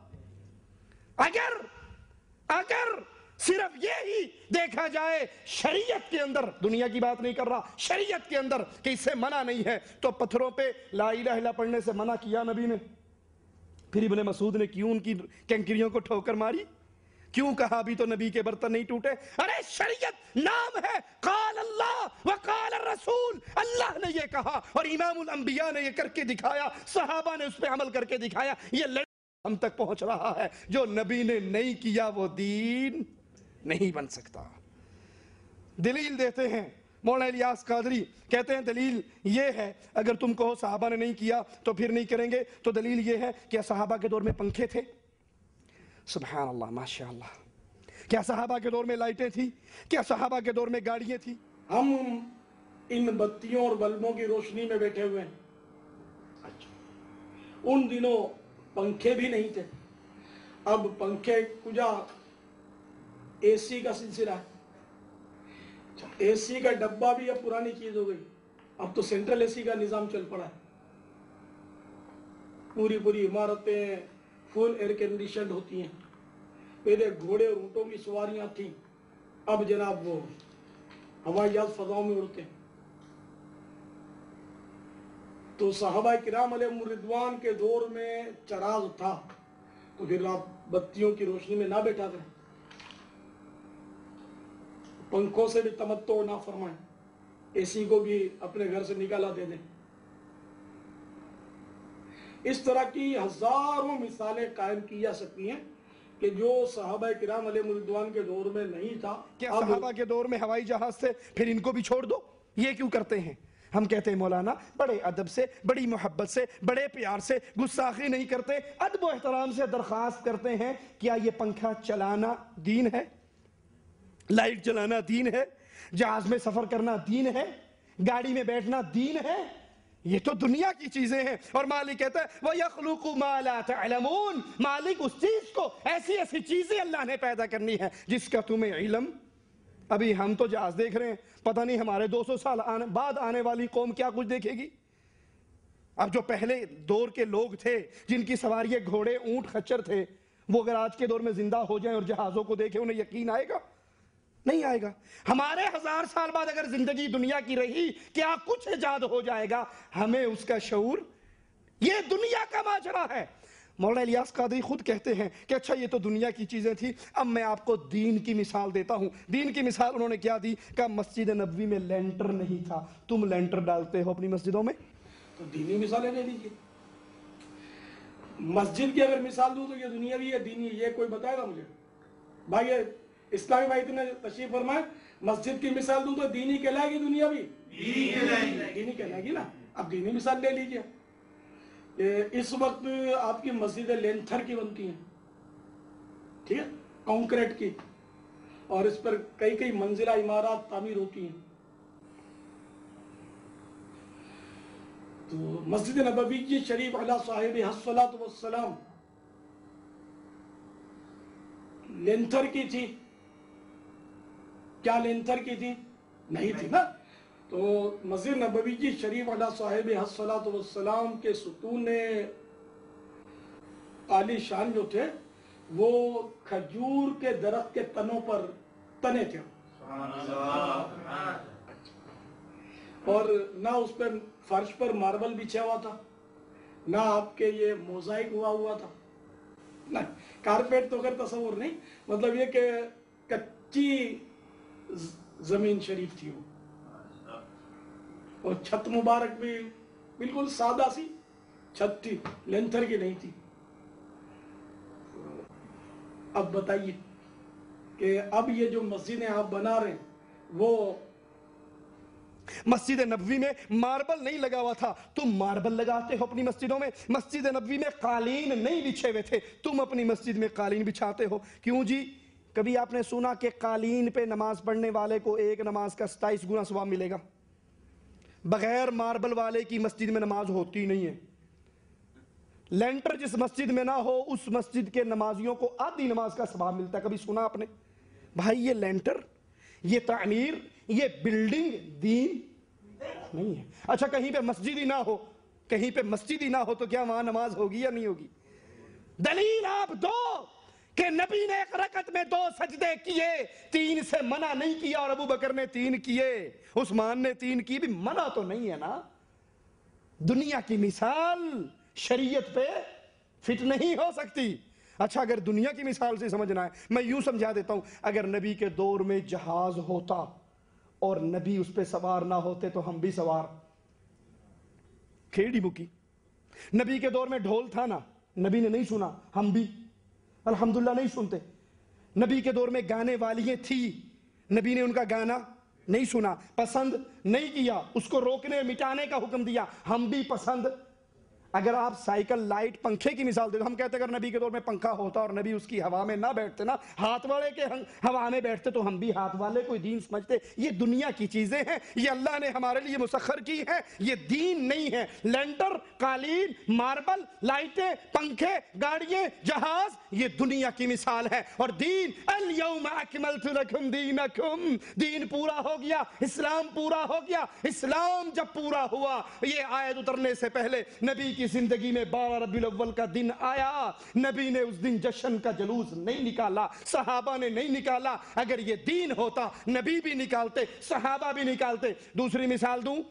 Speaker 7: اگر اگر صرف یہی دیکھا جائے شریعت کے اندر، دنیا کی بات نہیں کر رہا، شریعت کے اندر کہ اس سے منع نہیں ہے، تو پتھروں پہ لا الہ الا اللہ پڑھنے سے منع کیا نبی نے. پھر ابن مسعود نے کیوں ان کی کنکریوں کو ٹھوکر ماری؟ کیوں کہا ابھی تو نبی کے برتن نہیں ٹوٹے؟ ارے شریعت نام ہے، قال اللہ وقال الرسول، اللہ نے یہ کہا اور امام الانبیاء نے یہ کر کے دکھایا، صحابہ نے اس پہ عمل کر کے دکھایا. یہ لڑ ہم تک پہنچ رہا ہے. جو نبی نے نہیں کیا وہ دین نہیں بن سکتا. دلیل دیتے ہیں مولانا الیاس قادری، کہتے ہیں دلیل یہ ہے اگر تم کہو صحابہ نے نہیں کیا تو پھر نہیں کریں گے، تو دلیل یہ ہے کہ صحابہ کے دور میں پنکھے تھے؟ سبحان اللہ ماشاء اللہ. کیا صحابہ کے دور میں لائٹیں تھیں؟ کیا صحابہ کے دور میں گاڑیاں تھیں؟
Speaker 4: ہم ان بتیوں اور بلبوں کی روشنی میں بیٹھے ہوئے ہیں. ان دنوں پنکھے بھی نہیں تھے. اب پنکھے کجا اے سی کا سلسلہ ہے. اے سی کا ڈبہ بھی اب پرانی چیز ہو گئی. اب تو سینٹرل اے سی کا نظام چل پڑا ہے. پوری پوری عمارتیں فل ایئر کنڈیشنڈ ہوتی ہیں. پہلے گھوڑے اور اونٹوں کی سواریاں تھیں. اب جناب وہ ہوائی جہاز فضاؤں میں اڑتے ہیں. تو صحابہ کرام علیہ رضوان کے دور میں چراغ تھا تو پھر آپ بتیوں کی روشنی میں نہ بیٹھا کریں. پنکھوں سے بھی تمتع نہ فرمائیں. اے سی کو بھی اپنے گھر سے نکالا دے دیں. اس طرح کی ہزاروں مثالیں قائم کی جا سکتی ہیں کہ جو صحابہ کرام علیہ رضوان کے دور میں نہیں تھا.
Speaker 7: کیا صحابہ کے دور میں ہوائی جہاز تھے پھر ان کو بھی چھوڑ دو؟ یہ کیوں کرتے ہیں؟ ہم کہتے ہیں مولانا بڑے ادب سے، بڑی محبت سے، بڑے پیار سے، گستاخی نہیں کرتے، ادب و احترام سے درخواست کرتے ہیں. کیا یہ پنکھا چلانا دین ہے؟ لائٹ جلانا دین ہے؟ جہاز میں سفر کرنا دین ہے؟ گاڑی میں بیٹھنا دین ہے؟ یہ تو دنیا کی چیزیں ہیں. اور مالک کہتا ہے وَيَخْلُقُ مَا لَا تَعْلَمُونَ. مالک اس چیز کو، ایسی ایسی چیزیں اللہ نے پیدا کرنی ہے جس کا تمہیں علم. ابھی ہم تو جہاز دیکھ رہے ہیں، پتہ نہیں ہمارے دو سو سال آنے بعد آنے والی قوم کیا کچھ دیکھے گی. اب جو پہلے دور کے لوگ تھے جن کی سواری گھوڑے اونٹ خچر تھے، وہ اگر آج کے دور میں زندہ ہو جائیں اور جہازوں کو دیکھیں انہیں یقین آئے گا؟ نہیں آئے گا. ہمارے ہزار سال بعد اگر زندگی دنیا کی رہی کیا کچھ ایجاد ہو جائے گا، ہمیں اس کا شعور. یہ دنیا کا ماجرا ہے. مولانا الیاس قادری خود کہتے ہیں کہ اچھا یہ تو دنیا کی چیزیں تھی، اب میں آپ کو دین کی مثال دیتا ہوں. دین کی مثال انہوں نے کیا دی؟ کہ مسجد نبوی میں لینٹر نہیں تھا. تم لینٹر ڈالتے ہو اپنی مسجدوں میں؟
Speaker 4: تو دینی مثالیں لے لیجیے. مسجد کی اگر مثال دوں تو یہ دنیاوی ہے دینی، یہ کوئی بتائے گا مجھے؟ بھائی اسلامی بھائی نے تشریف فرمائے، مسجد کی مثال دوں تو دینی کہلائے گی دنیاوی؟ دینی کہلائے گی نا. اب دینی مثال لے لیجیے. اس وقت آپ کی مسجد لینتھر کی بنتی ہیں، ٹھیک ہے، کانکریٹ کی، اور اس پر کئی کئی منزلہ عمارات تعمیر ہوتی ہیں. تو مسجد نبوی شریف علی صاحب الصلاۃ والسلام لینتھر کی تھی. کیا لینتھر کی تھی؟ نہیں تھی نا. تو مسجد نبوی کی شریف علی صاحب الصلاۃ والسلام کے ستون عالی شان جو تھے وہ کھجور کے درخت کے تنوں پر تنے تھے، اور نہ اس پر فرش پر ماربل بچھا ہوا تھا، نہ آپ کے یہ موزائک ہوا ہوا تھا، نہ کارپیٹ تو اگر تصور نہیں، مطلب یہ کہ کچی زمین شریف تھی وہ. اور چھت مبارک بھی بالکل سادہ سی چھت تھی، لینتھر کی نہیں تھی. اب بتائیے کہ اب یہ جو مسجدیں آپ بنا رہے ہیں وہ
Speaker 7: مسجد نبوی میں ماربل نہیں لگا ہوا تھا، تم ماربل لگاتے ہو اپنی مسجدوں میں. مسجد نبوی میں قالین نہیں بچھے ہوئے تھے، تم اپنی مسجد میں قالین بچھاتے ہو. کیوں جی؟ کبھی آپ نے سنا کہ قالین پہ نماز پڑھنے والے کو ایک نماز کا ستائیس گنا ثواب ملے گا؟ بغیر ماربل والے کی مسجد میں نماز ہوتی نہیں ہے. لینٹر جس مسجد میں نہ ہو اس مسجد کے نمازیوں کو آدھی نماز کا ثواب ملتا ہے. کبھی سنا آپ نے؟ بھائی یہ لینٹر، یہ تعمیر، یہ بلڈنگ دین نہیں ہے. اچھا کہیں پہ مسجد ہی نہ ہو، کہیں پہ مسجد ہی نہ ہو تو کیا وہاں نماز ہوگی یا نہیں ہوگی؟ دلیل آپ دو کہ نبی نے ایک رکعت میں دو سجدے کیے، تین سے منع نہیں کیا، اور ابو بکر نے تین کیے، عثمان نے تین کی، بھی منع تو نہیں ہے نا. دنیا کی مثال شریعت پہ فٹ نہیں ہو سکتی. اچھا اگر دنیا کی مثال سے سمجھنا ہے میں یوں سمجھا دیتا ہوں، اگر نبی کے دور میں جہاز ہوتا اور نبی اس پہ سوار نہ ہوتے تو ہم بھی سوار. کھیڑی بکی. نبی کے دور میں ڈھول تھا نا، نبی نے نہیں سنا، ہم بھی الحمدللہ نہیں سنتے. نبی کے دور میں گانے والیاں تھی، نبی نے ان کا گانا نہیں سنا، پسند نہیں کیا، اس کو روکنے مٹانے کا حکم دیا، ہم بھی پسند. اگر آپ سائیکل لائٹ پنکھے کی مثال دے دو، ہم کہتے ہیں اگر نبی کے دور میں پنکھا ہوتا اور نبی اس کی ہوا میں نہ بیٹھتے نا، ہاتھ والے کے ہوا میں بیٹھتے تو ہم بھی ہاتھ والے کوئی دین سمجھتے. یہ دنیا کی چیزیں ہیں، یہ اللہ نے ہمارے لیے مسخر کی ہیں، یہ دین نہیں ہے. لینڈر، قالین، ماربل، لائٹیں، پنکھے، گاڑیاں، جہاز، یہ دنیا کی مثال ہے. اور دین الیوم اکملت لکم دینکم، دین پورا ہو گیا، اسلام پورا ہو گیا. اسلام جب پورا ہوا، یہ آیت اترنے سے پہلے نبی کی زندگی میں بارہ ربیع الاول کا دن آیا، نبی نے اس دن جشن کا جلوس نہیں نکالا، صحابہ نے نہیں نکالا. اگر یہ دین ہوتا نبی بھی نکالتے، صحابہ بھی نکالتے. دوسری مثال دوں،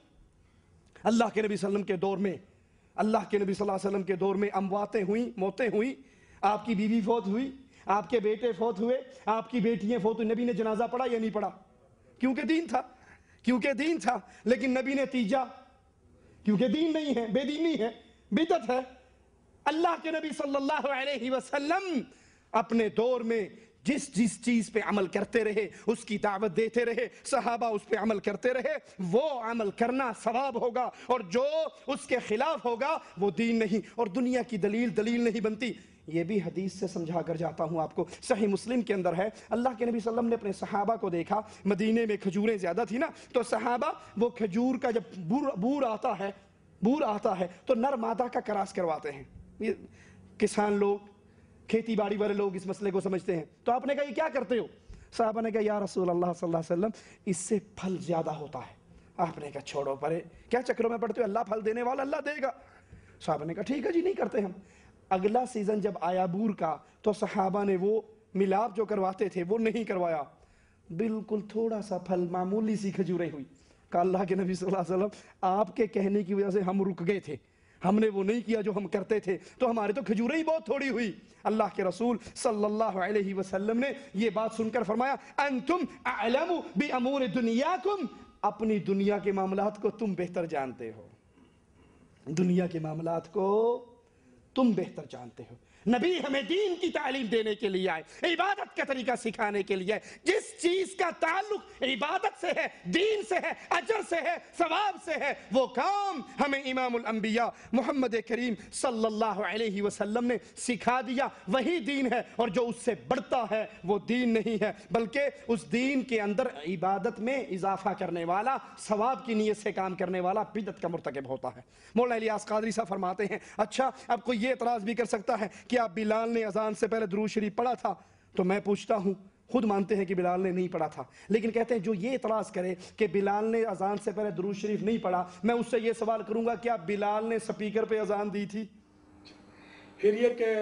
Speaker 7: اللہ کے نبی صلی اللہ علیہ وسلم کے دور میں اللہ کے نبی صلی اللہ علیہ وسلم کے دور میں امواتیں ہوئیں، موتیں ہوئیں. آپ کی بیوی فوت ہوئی، آپ کے بیٹے فوت ہوئے، آپ کی بیٹیاں فوت ہوئی. نبی نے جنازہ پڑھا یا نہیں پڑھا؟ کیونکہ دین تھا، کیونکہ دین تھا. لیکن نبی نے تیجا، کیونکہ دین نہیں ہے، بے دینی ہے، بدعت ہے. اللہ کے نبی صلی اللہ علیہ وسلم اپنے دور میں جس جس چیز پہ عمل کرتے رہے اس کی دعوت دیتے رہے، صحابہ اس پہ عمل کرتے رہے. وہ عمل کرنا ثواب ہوگا، اور جو اس کے خلاف ہوگا وہ دین نہیں. اور دنیا کی دلیل دلیل نہیں بنتی. یہ بھی حدیث سے سمجھا کر جاتا ہوں آپ کو. صحیح مسلم کے اندر ہے، اللہ کے نبی صلی اللہ علیہ وسلم نے اپنے صحابہ کو دیکھا، مدینے میں کھجوریں زیادہ تھی نا، تو صحابہ وہ کھجور کا جب بور بور آتا ہے بور آتا ہے تو نر مادہ کا کراس کرواتے ہیں. یہ کسان لوگ، کھیتی باڑی والے لوگ اس مسئلے کو سمجھتے ہیں. تو آپ نے کہا یہ کیا کرتے ہو؟ صحابہ نے کہا یا رسول اللہ صلی اللہ علیہ وسلم اس سے پھل زیادہ ہوتا ہے. آپ نے کہا چھوڑو پرے، کیا چکروں میں پڑتے ہو، اللہ پھل دینے والا، اللہ دے گا. صحابہ نے کہا ٹھیک ہے جی، نہیں کرتے ہم. اگلا سیزن جب آیا بور کا تو صحابہ نے وہ ملاپ جو کرواتے تھے وہ نہیں کروایا. بالکل تھوڑا سا پھل، معمولی سی کھجوریں ہوئی. کہا اللہ کے نبی صلی اللہ علیہ وسلم آپ کے کہنے کی وجہ سے ہم رک گئے تھے، ہم نے وہ نہیں کیا جو ہم کرتے تھے، تو ہمارے تو کھجوریں ہی بہت تھوڑی ہوئی. اللہ کے رسول صلی اللہ علیہ وسلم نے یہ بات سن کر فرمایا انتم اعلم بامور دنیاکم، اپنی دنیا کے معاملات کو تم بہتر جانتے ہو، دنیا کے معاملات کو تم بہتر جانتے ہو. نبی ہمیں دین کی تعلیم دینے کے لیے آئے، عبادت کا طریقہ سکھانے کے لیے آئے. جس چیز کا تعلق عبادت سے ہے، دین سے ہے، اجر سے ہے، ثواب سے ہے، وہ کام ہمیں امام الانبیاء محمد کریم صلی اللہ علیہ وسلم نے سکھا دیا. وہی دین ہے، اور جو اس سے بڑھتا ہے وہ دین نہیں ہے، بلکہ اس دین کے اندر عبادت میں اضافہ کرنے والا، ثواب کی نیت سے کام کرنے والا بدعت کا مرتکب ہوتا ہے. مولانا الیاس قادری صاحب فرماتے ہیں اچھا اب کوئی یہ اعتراض بھی کر سکتا ہے کہ آپ بلال نے اذان سے پہلے درود شریف پڑھا تھا. تو میں پوچھتا ہوں، خود مانتے ہیں کہ بلال نے نہیں پڑھا تھا، لیکن کہتے ہیں جو یہ اعتراض کرے کہ بلال نے اذان سے پہلے درود شریف نہیں پڑھا، میں اس سے یہ سوال کروں گا کیا بلال نے سپیکر پہ اذان دی تھی؟
Speaker 4: پھر یہ کہ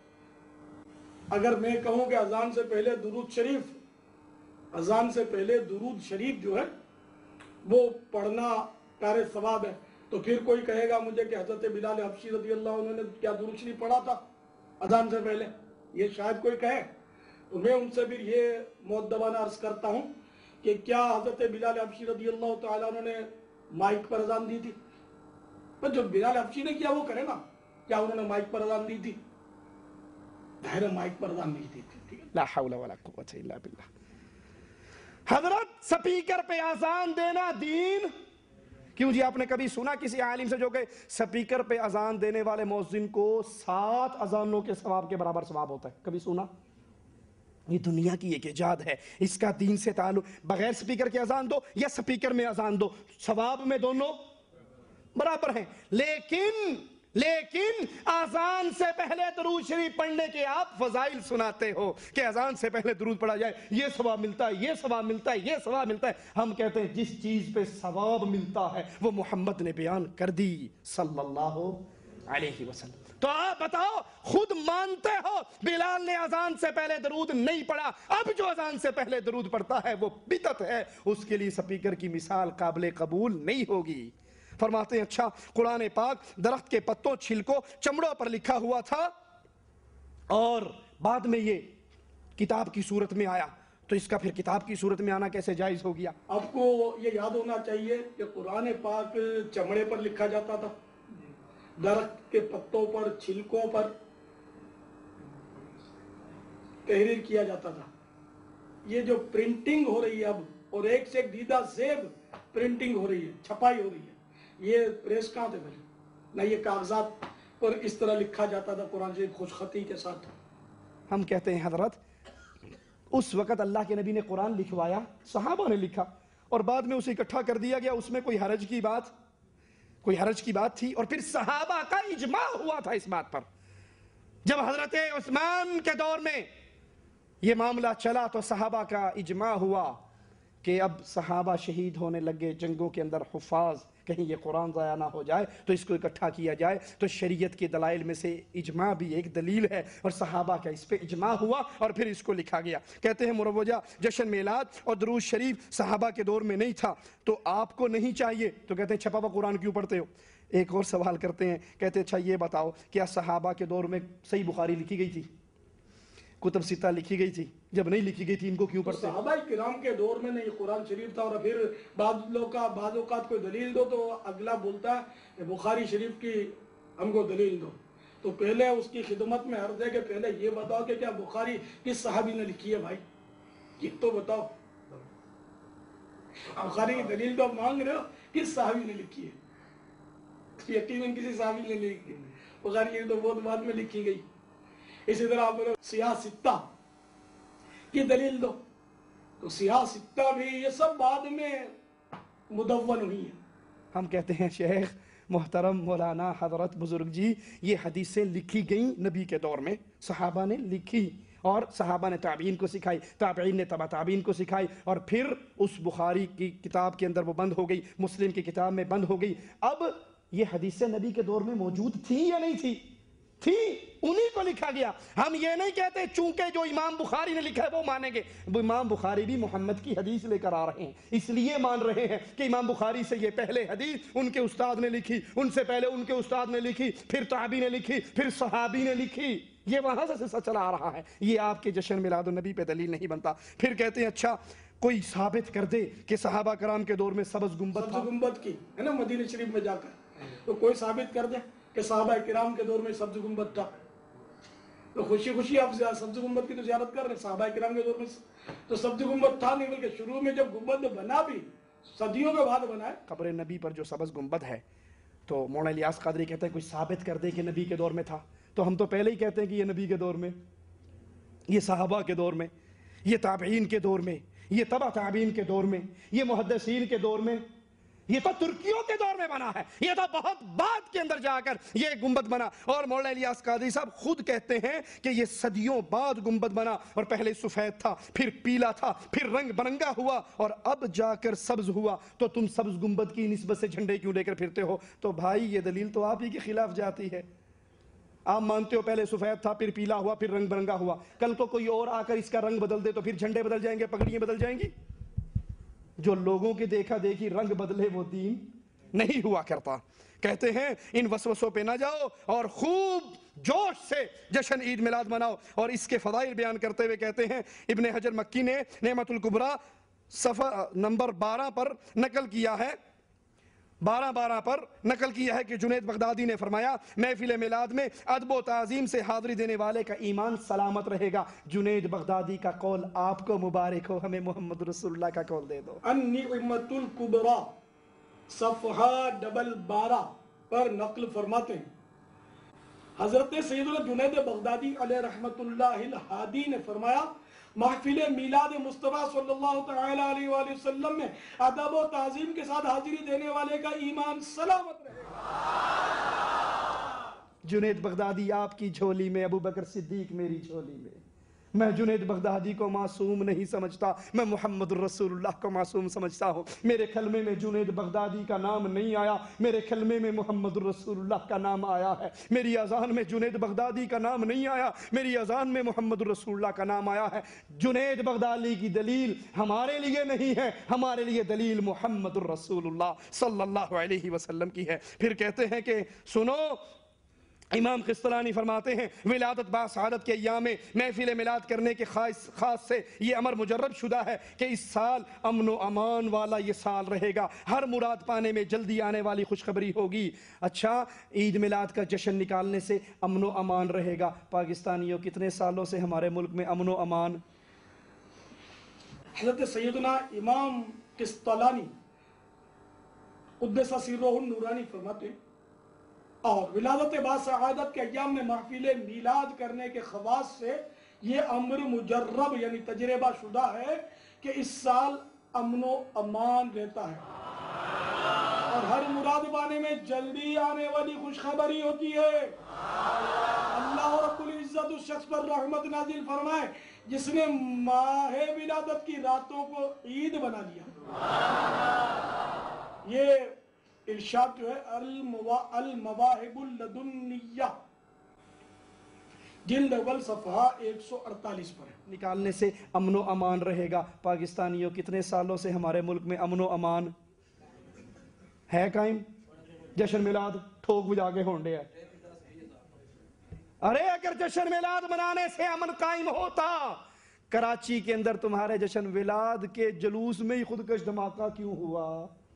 Speaker 4: اگر میں کہوں کہ اذان سے پہلے درود شریف اذان سے پہلے درود شریف جو ہے وہ پڑھنا کار ثواب ہے، تو پھر کوئی کہے گا مجھے کہ حضرت بلال حبشی رضی اللہ عنہ نے کیا درود شریف پڑھا تھا اذان سے پہلے؟ یہ شاید کوئی کہے. تو میں ان سے پھر یہ مؤدبانہ عرض کرتا ہوں کہ کیا حضرت بلال حبشی رضی اللہ تعالیٰ عنہ نے مائک پر اذان دی تھی؟ پر جو بلال حبشی نے کیا وہ کرے نا، کیا انہوں نے مائک پر اذان دی تھی؟ ظاہر مائک پر اذان نہیں دی تھی.
Speaker 7: لا حول ولا قوت الا باللہ. حضرت سپیکر پہ اذان دینا دین کیوں جی؟ آپ نے کبھی سنا کسی عالم سے جو کہ سپیکر پہ اذان دینے والے مؤذن کو سات اذانوں کے ثواب کے برابر ثواب ہوتا ہے؟ کبھی سنا؟ یہ دنیا کی ایک ایجاد ہے، اس کا دین سے تعلق. بغیر سپیکر کے اذان دو یا سپیکر میں اذان دو، ثواب میں دونوں برابر ہیں. لیکن لیکن اذان سے پہلے درود شریف پڑھنے کے آپ فضائل سناتے ہو کہ اذان سے پہلے درود پڑھا جائے، یہ ثواب ملتا ہے، یہ ثواب ملتا ہے، یہ ثواب ملتا ہے. ہم کہتے ہیں جس چیز پہ ثواب ملتا ہے وہ محمد نے بیان کر دی صلی اللہ علیہ وسلم. تو آپ بتاؤ، خود مانتے ہو بلال نے اذان سے پہلے درود نہیں پڑھا، اب جو اذان سے پہلے درود پڑھتا ہے وہ بدعت ہے، اس کے لیے سپیکر کی مثال قابل قبول نہیں ہوگی. فرماتے ہیں اچھا قرآن پاک درخت کے پتوں، چھلکوں، چمڑوں پر لکھا ہوا تھا اور بعد میں یہ کتاب کی صورت میں آیا، تو اس کا پھر کتاب کی صورت میں آنا کیسے جائز ہو گیا؟
Speaker 4: آپ کو یہ یاد ہونا چاہیے کہ قرآن پاک چمڑے پر لکھا جاتا تھا، درخت کے پتوں پر، چھلکوں پر تحریر کیا جاتا تھا. یہ جو پرنٹنگ ہو رہی ہے اب، اور ایک سے ایک دیدہ زیب پرنٹنگ ہو رہی ہے، چھپائی ہو رہی ہے، یہ پریس کہاں تھے بھائی؟ نہ یہ کاغذات پر اس طرح لکھا جاتا تھا قرآن شریف خوش خطی کے ساتھ.
Speaker 7: ہم کہتے ہیں حضرت اس وقت اللہ کے نبی نے قرآن لکھوایا، صحابہ نے لکھا اور بعد میں اسے اکٹھا کر دیا گیا، اس میں کوئی حرج کی بات کوئی حرج کی بات تھی؟ اور پھر صحابہ کا اجماع ہوا تھا اس بات پر. جب حضرت عثمان کے دور میں یہ معاملہ چلا تو صحابہ کا اجماع ہوا کہ اب صحابہ شہید ہونے لگے جنگوں کے اندر، حفاظ، کہیں یہ قرآن ضائع نہ ہو جائے تو اس کو اکٹھا کیا جائے. تو شریعت کے دلائل میں سے اجماع بھی ایک دلیل ہے اور صحابہ کا اس پہ اجماع ہوا اور پھر اس کو لکھا گیا. کہتے ہیں مروجہ جشن میلاد اور درود شریف صحابہ کے دور میں نہیں تھا تو آپ کو نہیں چاہیے، تو کہتے ہیں چھپا ہوا قرآن کیوں پڑھتے ہو؟ ایک اور سوال کرتے ہیں، کہتے ہیں اچھا یہ بتاؤ کیا صحابہ کے دور میں صحیح بخاری لکھی گئی تھی، کتب ستہ لکھی گئی تھی؟ جب نہیں لکھی گئی تھی ان کو کیوں پڑھتے؟
Speaker 4: صحابہ کرام کے دور میں نہیں قرآن شریف تھا اور پھر بعض لوگ کا بعض اوقات کوئی دلیل دو تو اگلا بولتا ہے بخاری شریف کی ہم کو دلیل دو. تو پہلے اس کی خدمت میں عرض ہے کہ پہلے یہ بتاؤ کہ کیا بخاری کس صحابی نے لکھی ہے بھائی، یہ تو بتاؤ. بخاری کی دلیل تو مانگ رہے ہو، کس صحابی نے لکھی ہے؟ یقیناً کسی صحابی نے لکھی. بخاری کی تو بہت بعد میں لکھی گئی. اسی طرح آپ سیاہ ستہ کی دلیل دو، تو سیاہ ستہ بھی یہ سب بعد میں مدون ہوئی ہیں.
Speaker 7: ہم کہتے ہیں شیخ محترم مولانا حضرت بزرگ جی یہ حدیثیں لکھی گئیں نبی کے دور میں، صحابہ نے لکھی اور صحابہ نے تابعین کو سکھائی، تابعین نے تبع تابعین کو سکھائی اور پھر اس بخاری کی کتاب کے اندر وہ بند ہو گئی، مسلم کی کتاب میں بند ہو گئی. اب یہ حدیثیں نبی کے دور میں موجود تھیں یا نہیں تھی؟ تھی، انہی کو لکھا گیا. ہم یہ نہیں کہتے چونکہ جو امام بخاری نے لکھا ہے وہ مانیں گے. امام بخاری بھی محمد کی حدیث لے کر آ رہے ہیں، اس لیے مان رہے ہیں کہ امام بخاری سے یہ پہلے حدیث ان کے استاد نے لکھی، ان سے پہلے ان کے استاد نے لکھی، پھر تابعی نے لکھی، پھر صحابی نے لکھی. یہ وہاں سے سلسلہ چلا آ رہا ہے. یہ آپ کے جشن میلاد النبی پہ دلیل نہیں بنتا. پھر کہتے ہیں اچھا کوئی ثابت کر دے کہ صحابہ کرام کے دور میں سبز گنبد تھا.
Speaker 4: سبز گنبد کی ہے نا مدینہ شریف میں جا کر، تو کوئی ثابت کر دے کہ صحابہ کرام کے دور میں سبز گنبد تھا. تو خوشی خوشی آپ سبز گنبد کی تو زیارت کر رہے ہیں. صحابہ کرام کے دور میں تو سبز گنبد تھا نہیں، بلکہ شروع میں جب گنبد بنا بھی صدیوں کے بعد بنا ہے.
Speaker 7: قبر نبی پر جو سبز گنبد ہے تو مولانا الیاس قادری کہتے ہیں کوئی ثابت کر دے کہ نبی کے دور میں تھا. تو ہم تو پہلے ہی کہتے ہیں کہ یہ نبی کے دور میں، یہ صحابہ کے دور میں، یہ تابعین کے دور میں، یہ تبع تابعین کے دور میں، یہ محدثین کے دور میں، یہ تو ترکیوں کے دور میں بنا ہے. یہ تو بہت بعد کے اندر جا کر یہ گنبد بنا. اور مولانا الیاس قادری صاحب خود کہتے ہیں کہ یہ صدیوں بعد گنبد بنا اور پہلے سفید تھا، پھر پیلا تھا، پھر رنگ برنگا ہوا اور اب جا کر سبز ہوا. تو تم سبز گنبد کی نسبت سے جھنڈے کیوں لے کر پھرتے ہو؟ تو بھائی یہ دلیل تو آپ ہی کے خلاف جاتی ہے. آپ مانتے ہو پہلے سفید تھا، پھر پیلا ہوا، پھر رنگ برنگا ہوا. کل کو کوئی اور آ کر اس کا رنگ بدل دے تو پھر جھنڈے بدل جائیں گے، پگڑیاں بدل جائیں گی. جو لوگوں کے دیکھا دیکھی رنگ بدلے وہ دین نہیں ہوا کرتا. کہتے ہیں ان وسوسوں پہ نہ جاؤ اور خوب جوش سے جشن عید میلاد مناؤ. اور اس کے فضائل بیان کرتے ہوئے کہتے ہیں ابن حجر مکی نے نعمت الکبریٰ صفحہ نمبر بارہ پر نقل کیا ہے بارہ بارہ پر نقل کیا ہے کہ جنید بغدادی نے فرمایا محفل میلاد میں ادب و تعظیم سے حاضری دینے والے کا ایمان سلامت رہے گا. جنید بغدادی کا قول آپ کو مبارک ہو، ہمیں محمد رسول اللہ کا قول دے دو.
Speaker 4: النعمت الکبریٰ صفحہ ڈبل بارہ پر نقل فرماتے ہیں حضرت سیدنا جنید بغدادی علیہ رحمت اللہ الہادی نے فرمایا محفل میلاد مصطفیٰ صلی اللہ تعالی علیہ وآلہ وسلم میں ادب و تعظیم کے ساتھ حاضری دینے والے کا ایمان سلامت رہے گا.
Speaker 7: جنید بغدادی آپ کی جھولی میں، ابو بکر صدیق میری جھولی میں. میں جنید بغدادی کو معصوم نہیں سمجھتا، میں محمد الرسول اللہ کو معصوم سمجھتا ہوں. میرے کلمے میں جنید بغدادی کا نام نہیں آیا، میرے کلمے میں محمد الرسول اللہ کا نام آیا ہے. میری اذان میں جنید بغدادی کا نام نہیں آیا، میری اذان میں محمد الرسول اللہ کا نام آیا ہے. جنید بغدادی کی دلیل ہمارے لیے نہیں ہے، ہمارے لیے دلیل محمد الرسول اللہ صلی اللہ علیہ وسلم کی ہے. پھر کہتے ہیں کہ سنو، امام قسطلانی فرماتے ہیں ولادت با سعادت کے ایام میں محفل میلاد کرنے کے خاص خاص سے یہ امر مجرب شدہ ہے کہ اس سال امن و امان والا یہ سال رہے گا، ہر مراد پانے میں جلدی آنے والی خوشخبری ہوگی. اچھا عید میلاد کا جشن نکالنے سے امن و امان رہے گا. پاکستانیوں کتنے سالوں سے ہمارے ملک میں امن و امان؟
Speaker 4: حضرت سیدنا امام قسطلانی قدس سرہ النورانی فرماتے ہیں اور ولادت باسعادت کے ایام میں محفل میلاد کرنے کے خواص سے یہ امر مجرب یعنی تجربہ شدہ ہے کہ اس سال امن و امان رہتا ہے اور ہر مراد پانے میں جلدی آنے والی خوشخبری ہوتی ہے۔ اللہ رب العزت اس شخص پر رحمت نازل فرمائے جس نے ماہ ولادت کی راتوں کو عید بنا لیا۔ یہ ارشاد جو ہے المواہب اللدنیہ جلد اول صفحہ ایک سو اڑتالیس پر ہے۔
Speaker 7: نکالنے سے امن و امان رہے گا۔ پاکستانیوں کتنے سالوں سے ہمارے ملک میں امن و امان ہے قائم؟ جشن میلاد ٹھوک بجا کے ہونڈے ہے۔ ارے اگر جشن میلاد منانے سے امن قائم ہوتا، کراچی کے اندر تمہارے جشن میلاد کے جلوس میں ہی خودکش دھماکہ کیوں ہوا؟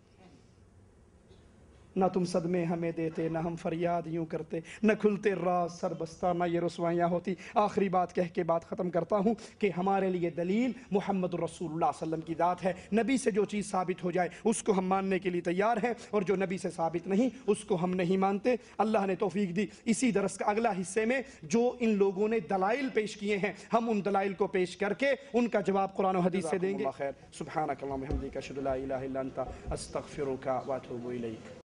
Speaker 7: نہ تم صدمے ہمیں دیتے، نہ ہم فریاد یوں کرتے، نہ کھلتے راز سر بستہ، نہ یہ رسوائیاں ہوتی۔ آخری بات کہہ کے بات ختم کرتا ہوں کہ ہمارے لیے دلیل محمد رسول اللہ صلی اللہ علیہ وسلم کی ذات ہے۔ نبی سے جو چیز ثابت ہو جائے اس کو ہم ماننے کے لیے تیار ہیں، اور جو نبی سے ثابت نہیں اس کو ہم نہیں مانتے۔ اللہ نے توفیق دی، اسی درس کا اگلا حصے میں جو ان لوگوں نے دلائل پیش کیے ہیں ہم ان دلائل کو پیش کر کے ان کا جواب قرآن و حدیث سے دیں گے۔ سبحانک اللہم و بحمدک اشہد ان لا الہ الا انت استغفرک و اتوب الیک۔